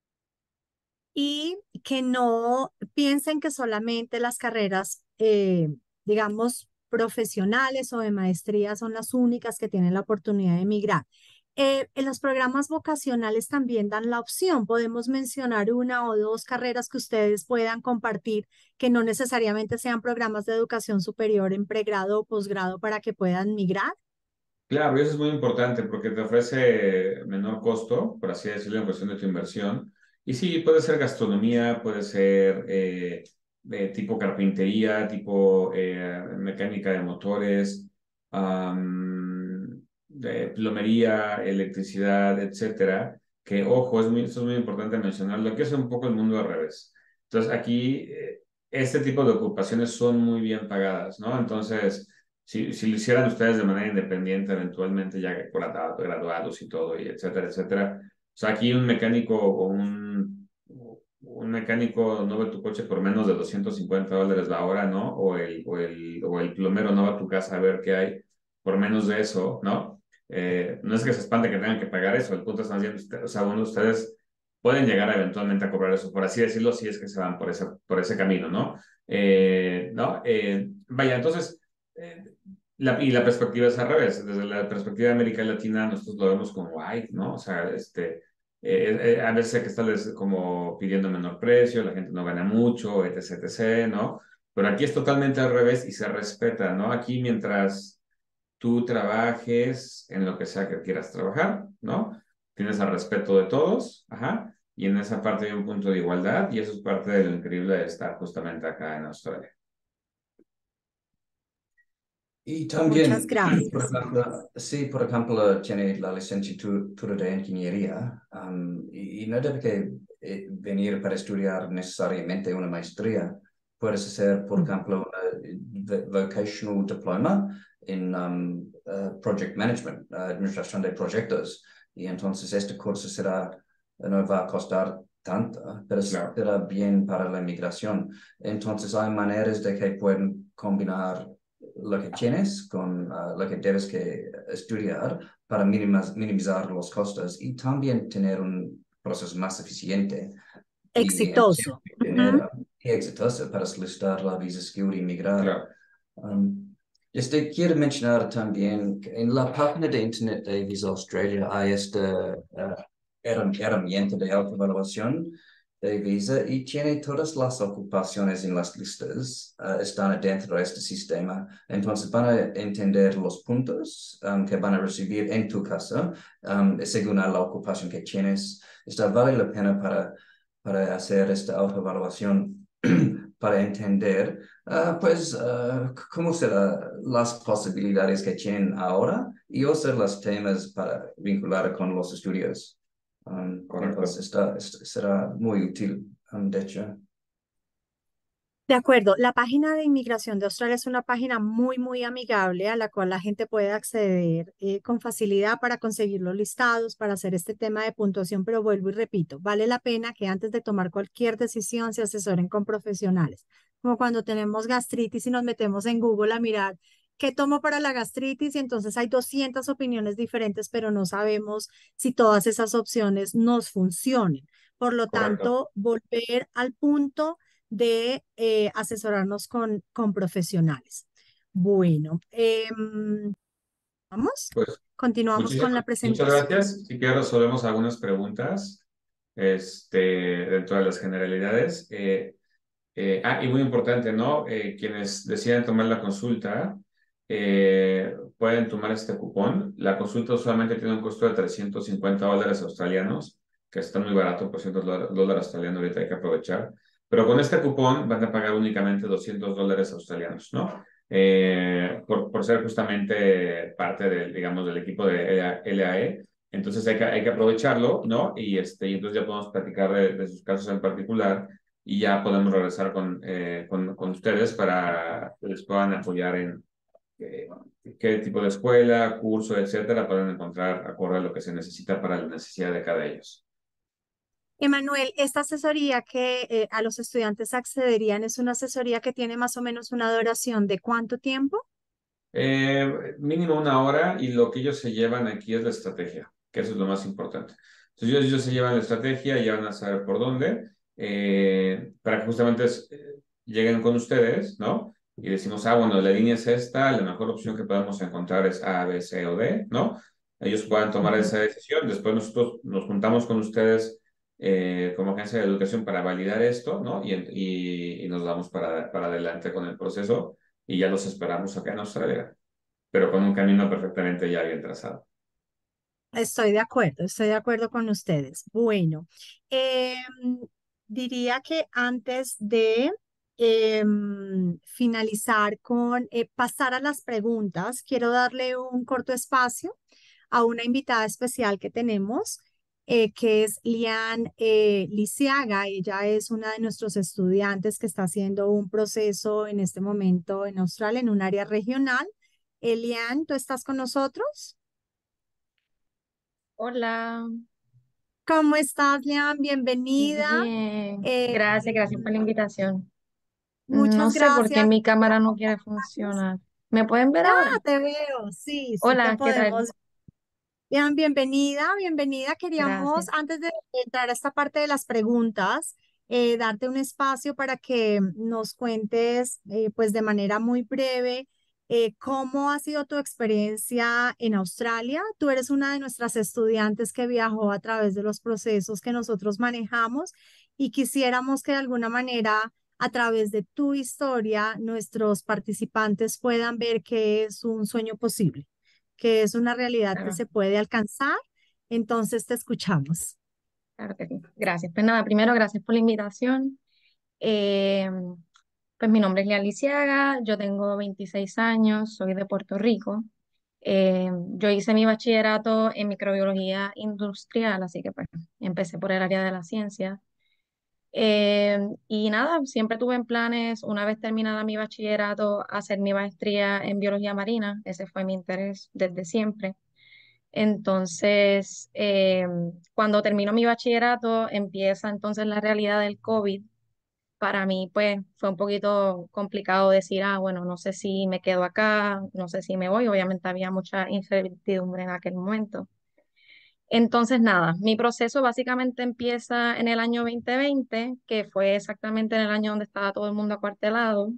Y que no piensen que solamente las carreras, eh, digamos, profesionales o de maestría son las únicas que tienen la oportunidad de emigrar. Eh, en los programas vocacionales también dan la opción. Podemos mencionar una o dos carreras que ustedes puedan compartir, que no necesariamente sean programas de educación superior en pregrado o posgrado para que puedan migrar. Claro, y eso es muy importante porque te ofrece menor costo, por así decirlo, en cuestión de tu inversión. Y sí, puede ser gastronomía, puede ser eh, eh, tipo carpintería, tipo eh, mecánica de motores, um, de plomería, electricidad, etcétera. Que, ojo, es muy, esto es muy importante mencionarlo, que es un poco el mundo al revés. Entonces, aquí, eh, este tipo de ocupaciones son muy bien pagadas, ¿no? Entonces, Si, si lo hicieran ustedes de manera independiente, eventualmente ya por graduados y todo, y etcétera, etcétera. O sea, aquí un mecánico o un, un mecánico no ve tu coche por menos de doscientos cincuenta dólares la hora, ¿no? O el, o, el, o el plomero no va a tu casa a ver qué hay por menos de eso, ¿no? Eh, no es que se espante que tengan que pagar eso, el punto es más bien, o sea, uno de ustedes pueden llegar eventualmente a cobrar eso, por así decirlo, si es que se van por ese, por ese camino, ¿no? Eh, ¿no? Eh, vaya, entonces... Eh, la, y la perspectiva es al revés. Desde la perspectiva de América Latina, nosotros lo vemos como, ay, ¿no? O sea, este, eh, eh, a veces que estás como pidiendo menor precio, la gente no gana mucho, etc, etcétera, ¿no? Pero aquí es totalmente al revés y se respeta, ¿no? Aquí mientras tú trabajes en lo que sea que quieras trabajar, ¿no? Tienes el respeto de todos, ajá, y en esa parte hay un punto de igualdad y eso es parte de lo increíble de estar justamente acá en Australia. Y también, Muchas gracias. por ejemplo, sí, por ejemplo, tiene la licenciatura de ingeniería um, y, y no debe que eh, venir para estudiar necesariamente una maestría. Puedes hacer, por ejemplo, un vocational diploma en um, uh, project management, uh, administración de proyectos. Y entonces este curso será, no va a costar tanto, pero Claro. será bien para la inmigración. Entonces hay maneras de que pueden combinar lo que tienes con uh, lo que debes que estudiar para minimizar, minimizar los costos y también tener un proceso más eficiente Exitoso. y, tener, uh-huh. y exitoso para solicitar la visa skill y migrar. Claro. Um, este, quiero mencionar también que en la página de internet de Visa Australia hay esta uh, herramienta de autoevaluación de Visa y tiene todas las ocupaciones en las listas, uh, están dentro de este sistema. Entonces van a entender los puntos um, que van a recibir en tu caso, um, según la ocupación que tienes. Está vale la pena para, para hacer esta autoevaluación. para entender, ah, pues, ah, c- cómo serán las posibilidades que tienen ahora y usar los temas para vincular con los estudios. Um, Correcto. entonces, esta, esta será muy útil, um, de hecho. De acuerdo, la página de inmigración de Australia es una página muy, muy amigable a la cual la gente puede acceder eh, con facilidad para conseguir los listados, para hacer este tema de puntuación, pero vuelvo y repito, vale la pena que antes de tomar cualquier decisión se asesoren con profesionales, como cuando tenemos gastritis y nos metemos en Google a mirar qué tomo para la gastritis y entonces hay doscientas opiniones diferentes, pero no sabemos si todas esas opciones nos funcionen. Por lo Correcto. tanto, volver al punto de eh, asesorarnos con, con profesionales. Bueno, em, vamos, Pues continuamos con la muchísimas, muchas presentación. gracias. Si quieres resolvemos algunas preguntas este, dentro de las generalidades. Eh, eh, ah, y muy importante, ¿no? Eh, quienes deciden tomar la consulta eh, pueden tomar este cupón. La consulta usualmente tiene un costo de trescientos cincuenta dólares australianos, que está muy barato, por ciento dólares dólares australiano, ahorita hay que aprovechar. Pero con este cupón van a pagar únicamente doscientos dólares australianos, ¿no? Eh, por, por ser justamente parte del, digamos, del equipo de L A E. Entonces hay que, hay que aprovecharlo, ¿no? Y, este, y entonces ya podemos platicar de, de sus casos en particular y ya podemos regresar con, eh, con, con ustedes para que les puedan apoyar en eh, qué tipo de escuela, curso, etcétera, pueden encontrar acorde a lo que se necesita para la necesidad de cada ellos. Emanuel, esta asesoría que eh, a los estudiantes accederían es una asesoría que tiene más o menos una duración de ¿cuánto tiempo? Eh, mínimo una hora y lo que ellos se llevan aquí es la estrategia, que eso es lo más importante. Entonces ellos, ellos se llevan la estrategia y ya van a saber por dónde, eh, para que justamente es- eh, lleguen con ustedes, ¿no? Y decimos, ah, bueno, la línea es esta, la mejor opción que podemos encontrar es A, B, C o D, ¿no? Ellos puedan tomar Ujú. esa decisión, después nosotros nos juntamos con ustedes eh, como agencia de educación para validar esto, ¿no? Y, y, y nos vamos para, para adelante con el proceso y ya los esperamos acá en Australia, pero con un camino perfectamente ya bien trazado. Estoy de acuerdo, estoy de acuerdo con ustedes. Bueno, em, diría que antes de em, finalizar con eh, pasar a las preguntas, quiero darle un corto espacio a una invitada especial que tenemos, eh, que es Lian eh, Lisiaga. Ella es una de nuestros estudiantes que está haciendo un proceso en este momento en Australia, en un área regional. Eh, Lian, ¿tú estás con nosotros? Hola, ¿Cómo estás, Lian? Bienvenida. bien. Eh, Gracias, gracias por la invitación. No muchas sé por qué gracias mi por cámara no quiere acompañarnos. funcionar. ¿Me pueden ver ahora? Ah, te veo. Sí, sí te Hola, ¿qué tal? podemos. Lian, bienvenida, bienvenida. Queríamos, Gracias. antes de entrar a esta parte de las preguntas, eh, darte un espacio para que nos cuentes, eh, pues de manera muy breve, eh, cómo ha sido tu experiencia en Australia. Tú eres una de nuestras estudiantes que viajó a través de los procesos que nosotros manejamos y quisiéramos que de alguna manera, a través de tu historia, nuestros participantes puedan ver que es un sueño posible, que es una realidad que Claro, se puede alcanzar. Entonces te escuchamos. claro que sí. Gracias. Pues nada, primero, gracias por la invitación. Eh, pues mi nombre es Lea Lisiaga, yo tengo veintiséis años, soy de Puerto Rico. Eh, yo hice mi bachillerato en microbiología industrial, así que pues empecé por el área de la ciencia. Eh, y nada, siempre tuve en planes, una vez terminada mi bachillerato, hacer mi maestría en biología marina. Ese fue mi interés desde siempre. Entonces, eh, cuando termino mi bachillerato, empieza entonces la realidad del COVID. Para mí, pues, fue un poquito complicado decir, ah, bueno, no sé si me quedo acá, no sé si me voy. Obviamente había mucha incertidumbre en aquel momento. Entonces, nada, mi proceso básicamente empieza en el año dos mil veinte, que fue exactamente en el año donde estaba todo el mundo acuartelado.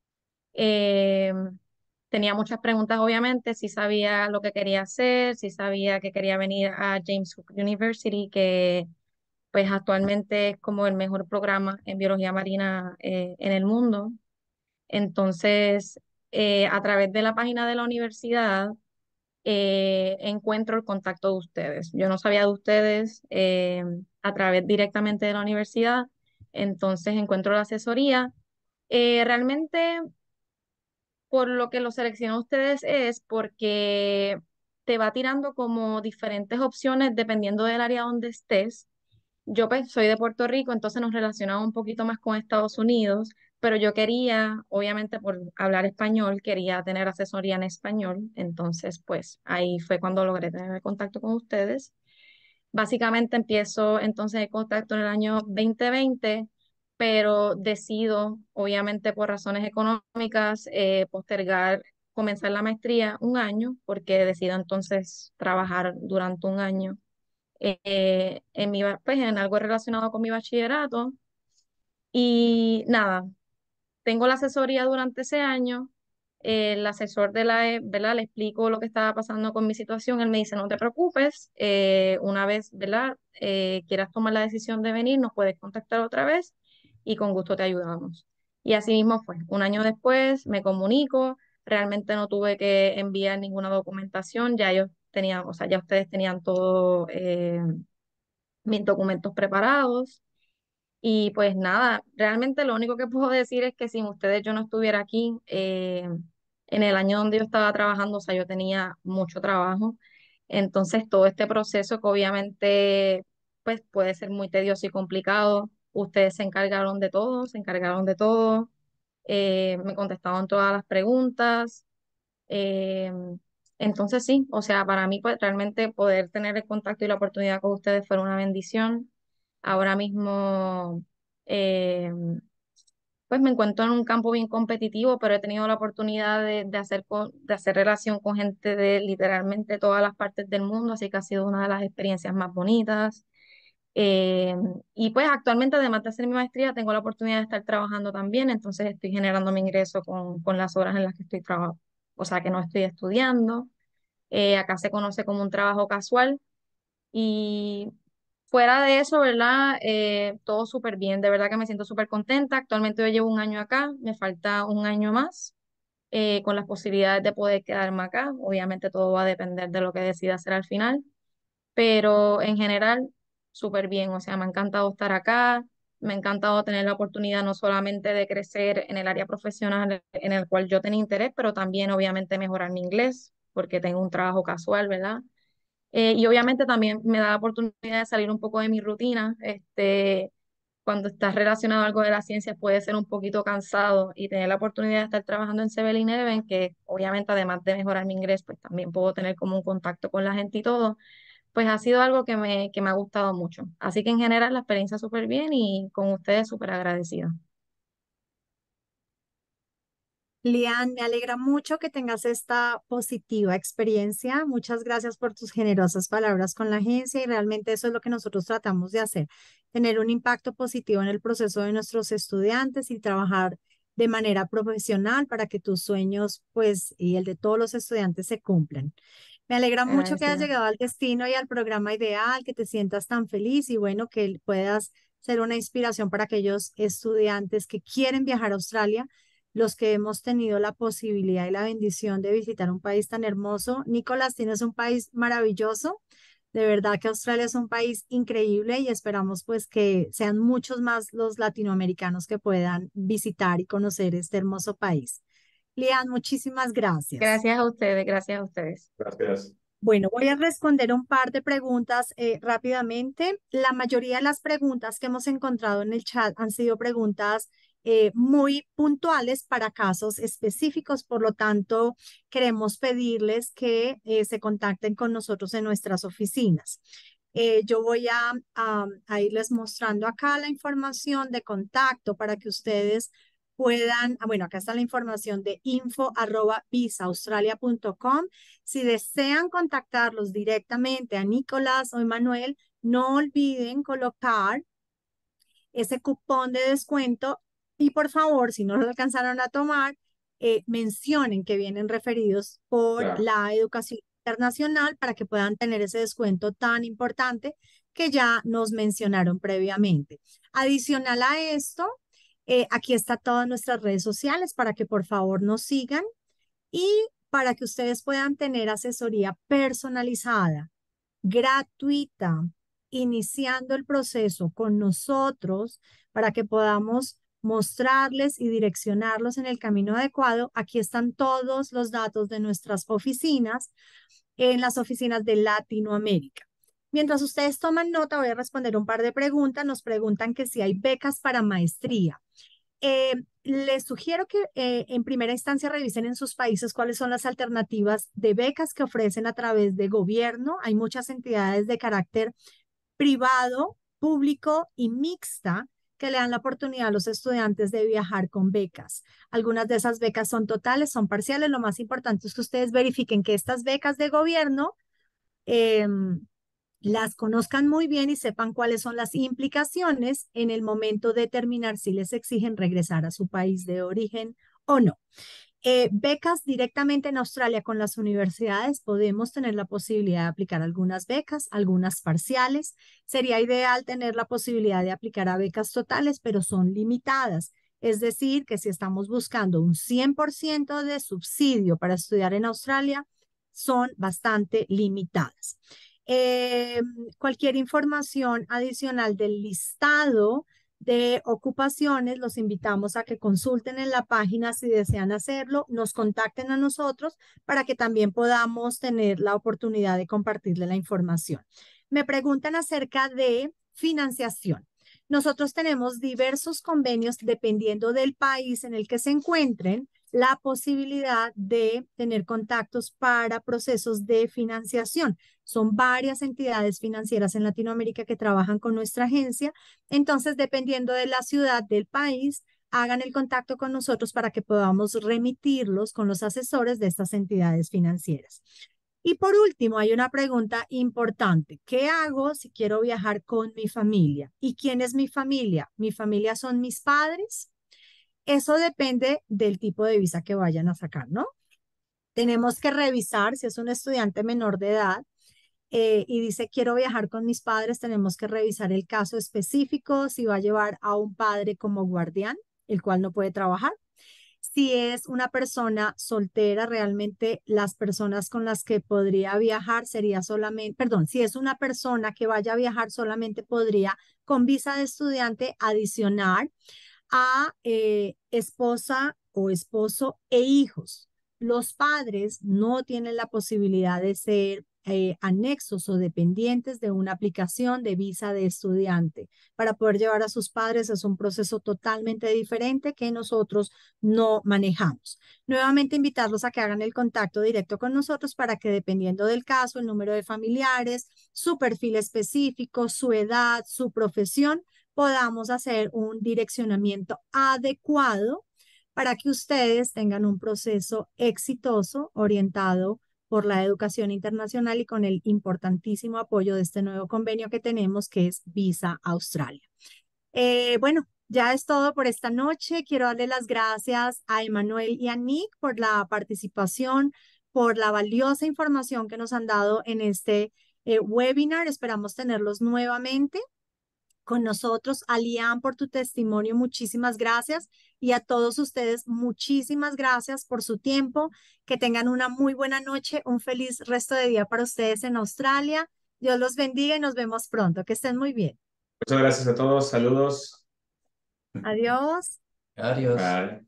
Eh, Tenía muchas preguntas, obviamente, si sabía lo que quería hacer, si sabía que quería venir a James Cook University, que pues actualmente es como el mejor programa en biología marina eh, en el mundo. Entonces, eh, a través de la página de la universidad, eh, encuentro el contacto de ustedes. Yo no sabía de ustedes eh, a través directamente de la universidad, entonces encuentro la asesoría Eh, realmente, por lo que lo seleccionó ustedes es porque te va tirando como diferentes opciones dependiendo del área donde estés. Yo pues soy de Puerto Rico, entonces nos relacionamos un poquito más con Estados Unidos, pero yo quería, obviamente por hablar español, quería tener asesoría en español, entonces pues ahí fue cuando logré tener el contacto con ustedes. Básicamente empiezo entonces el contacto en el año dos mil veinte, pero decido, obviamente por razones económicas, eh, postergar comenzar la maestría un año, porque decido entonces trabajar durante un año eh, en mi, ba- pues, en algo relacionado con mi bachillerato. Y nada, tengo la asesoría durante ese año. Eh, el asesor de la, E, ¿verdad? Le explico lo que estaba pasando con mi situación. Él me dice, no te preocupes, eh, una vez, ¿verdad? Eh, quieras tomar la decisión de venir, nos puedes contactar otra vez y con gusto te ayudamos. Y así mismo fue. Un año después me comunico, realmente no tuve que enviar ninguna documentación, ya ellos tenían, o sea, ya ustedes tenían todo, eh, mis documentos preparados. Y pues nada, realmente lo único que puedo decir es que sin ustedes yo no estuviera aquí. Eh, en el año donde yo estaba trabajando, o sea, yo tenía mucho trabajo. Entonces, todo este proceso que obviamente pues puede ser muy tedioso y complicado, ustedes se encargaron de todo, se encargaron de todo, eh, me contestaron todas las preguntas. eh, entonces, sí, o sea, para mí pues realmente poder tener el contacto y la oportunidad con ustedes fue una bendición. Ahora mismo, eh, pues me encuentro en un campo bien competitivo, pero he tenido la oportunidad de, de hacer, co- de hacer relación con gente de literalmente todas las partes del mundo, así que ha sido una de las experiencias más bonitas. Eh, y pues actualmente, además de hacer mi maestría, tengo la oportunidad de estar trabajando también, entonces estoy generando mi ingreso con, con las horas en las que estoy trabajando, o sea, que no estoy estudiando. Eh, acá se conoce como un trabajo casual y fuera de eso, ¿verdad? Eh, todo súper bien, de verdad que me siento súper contenta. Actualmente yo llevo un año acá, me falta un año más eh, con las posibilidades de poder quedarme acá. Obviamente todo va a depender de lo que decida hacer al final, pero en general súper bien, o sea, me ha encantado estar acá, me ha encantado tener la oportunidad no solamente de crecer en el área profesional en el cual yo tenía interés, pero también obviamente mejorar mi inglés, porque tengo un trabajo casual, ¿verdad? Eh, y obviamente también me da la oportunidad de salir un poco de mi rutina. Este, cuando estás relacionado a algo de la ciencia puede ser un poquito cansado y tener la oportunidad de estar trabajando en seven eleven, que obviamente además de mejorar mi inglés, pues también puedo tener como un contacto con la gente y todo, pues ha sido algo que me, que me ha gustado mucho. Así que en general la experiencia súper bien y con ustedes súper agradecida. Lian, me alegra mucho que tengas esta positiva experiencia. Muchas gracias por tus generosas palabras con la agencia y realmente eso es lo que nosotros tratamos de hacer, tener un impacto positivo en el proceso de nuestros estudiantes y trabajar de manera profesional para que tus sueños, pues, y el de todos los estudiantes se cumplan. Me alegra mucho que hayas Agradecida. llegado al destino y al programa ideal, que te sientas tan feliz y bueno, que puedas ser una inspiración para aquellos estudiantes que quieren viajar a Australia, los que hemos tenido la posibilidad y la bendición de visitar un país tan hermoso. Nicolás, tienes un país maravilloso. De verdad que Australia es un país increíble y esperamos pues que sean muchos más los latinoamericanos que puedan visitar y conocer este hermoso país. Lian, muchísimas gracias. Gracias a ustedes, gracias a ustedes. Gracias. Bueno, voy a responder un par de preguntas eh, rápidamente. La mayoría de las preguntas que hemos encontrado en el chat han sido preguntas eh, muy puntuales para casos específicos, por lo tanto, queremos pedirles que eh, se contacten con nosotros en nuestras oficinas. Eh, yo voy a, a, a irles mostrando acá la información de contacto para que ustedes puedan, ah, bueno, acá está la información de info arroba visaustralia punto com. Si desean contactarlos directamente a Nicolás o Emanuel, no olviden colocar ese cupón de descuento y por favor, si no lo alcanzaron a tomar, eh, mencionen que vienen referidos por Claro. la educación internacional para que puedan tener ese descuento tan importante que ya nos mencionaron previamente. Adicional a esto, eh, aquí está todas nuestras redes sociales para que por favor nos sigan y para que ustedes puedan tener asesoría personalizada, gratuita, iniciando el proceso con nosotros para que podamos mostrarles y direccionarlos en el camino adecuado. Aquí están todos los datos de nuestras oficinas, en las oficinas de Latinoamérica. Mientras ustedes toman nota, voy a responder un par de preguntas. Nos preguntan que si hay becas para maestría. Eh, les sugiero que eh, en primera instancia revisen en sus países cuáles son las alternativas de becas que ofrecen a través de gobierno. Hay muchas entidades de carácter privado, público y mixta que le dan la oportunidad a los estudiantes de viajar con becas. Algunas de esas becas son totales, son parciales. Lo más importante es que ustedes verifiquen que estas becas de gobierno eh, las conozcan muy bien y sepan cuáles son las implicaciones en el momento de determinar si les exigen regresar a su país de origen o no. Eh, becas directamente en Australia con las universidades, podemos tener la posibilidad de aplicar algunas becas, algunas parciales. Sería ideal tener la posibilidad de aplicar a becas totales, pero son limitadas. Es decir, que si estamos buscando un cien por ciento de subsidio para estudiar en Australia, son bastante limitadas. Eh, cualquier información adicional del listado de ocupaciones, los invitamos a que consulten en la página si desean hacerlo, nos contacten a nosotros para que también podamos tener la oportunidad de compartirle la información. Me preguntan acerca de financiación. Nosotros tenemos diversos convenios dependiendo del país en el que se encuentren, la posibilidad de tener contactos para procesos de financiación. Son varias entidades financieras en Latinoamérica que trabajan con nuestra agencia. Entonces, dependiendo de la ciudad del país, hagan el contacto con nosotros para que podamos remitirlos con los asesores de estas entidades financieras. Y por último, hay una pregunta importante. ¿Qué hago si quiero viajar con mi familia? ¿Y quién es mi familia? ¿Mi familia son mis padres? Eso depende del tipo de visa que vayan a sacar, ¿no? Tenemos que revisar si es un estudiante menor de edad eh, y dice quiero viajar con mis padres, tenemos que revisar el caso específico, si va a llevar a un padre como guardián, el cual no puede trabajar. Si es una persona soltera, realmente las personas con las que podría viajar sería solamente, perdón, si es una persona que vaya a viajar solamente podría con visa de estudiante adicionar a eh, esposa o esposo e hijos. Los padres no tienen la posibilidad de ser eh, anexos o dependientes de una aplicación de visa de estudiante. Para poder llevar a sus padres es un proceso totalmente diferente que nosotros no manejamos. Nuevamente invitarlos a que hagan el contacto directo con nosotros para que dependiendo del caso, el número de familiares, su perfil específico, su edad, su profesión, podamos hacer un direccionamiento adecuado para que ustedes tengan un proceso exitoso orientado por la educación internacional y con el importantísimo apoyo de este nuevo convenio que tenemos, que es Visa Australia. Eh, bueno, ya es todo por esta noche. Quiero darle las gracias a Emanuel y a Nick por la participación, por la valiosa información que nos han dado en este eh, webinar. Esperamos tenerlos nuevamente con nosotros. A Lian por tu testimonio, muchísimas gracias. Y a todos ustedes, muchísimas gracias por su tiempo. Que tengan una muy buena noche, un feliz resto de día para ustedes en Australia. Dios los bendiga y nos vemos pronto. Que estén muy bien. Muchas gracias a todos. Saludos. Adiós. Adiós. Bye.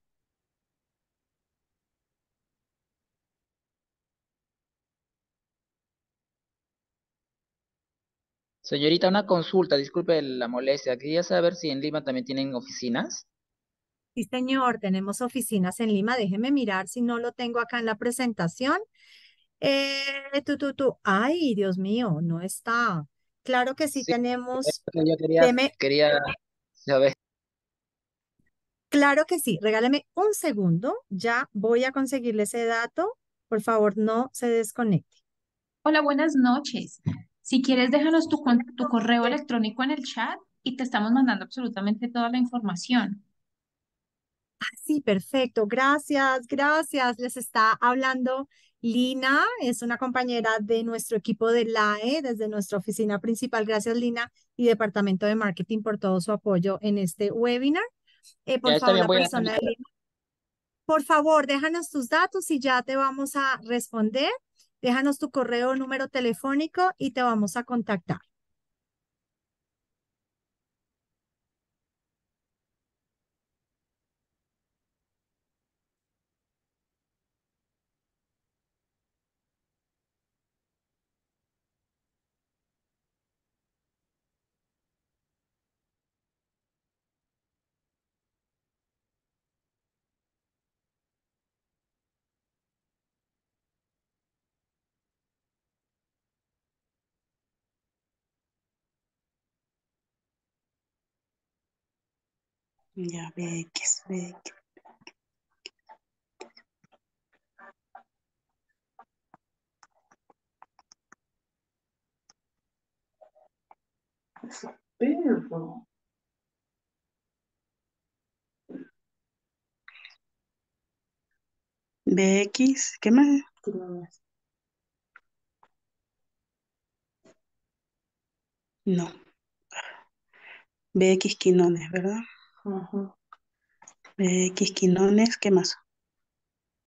Señorita, una consulta, disculpe la molestia. Quería saber si en Lima también tienen oficinas. Sí, señor, tenemos oficinas en Lima. Déjeme mirar si no lo tengo acá en la presentación. Eh, tú, tú, tú. Ay, Dios mío, no está. Claro que sí Sí, tenemos. yo quería, Deme, quería saber. claro que sí. Regáleme un segundo. Ya voy a conseguirle ese dato. Por favor, no se desconecte. Hola, buenas noches. Si quieres, déjanos tu, con- tu correo electrónico en el chat y te estamos mandando absolutamente toda la información. Ah, sí, perfecto. Gracias, gracias. Les está hablando Lina, es una compañera de nuestro equipo de L A E, desde nuestra oficina principal. Gracias, Lina, y Departamento de Marketing por todo su apoyo en este webinar. Eh, por Ya está favor, bien, la voy a persona de Lina, por favor, déjanos tus datos y ya te vamos a responder. Déjanos tu correo, número telefónico y te vamos a contactar. Ya, B X, B X. Perro. B X, ¿qué más? No. B X Quinones, ¿verdad? Ajá. B X Quinones, ¿qué más?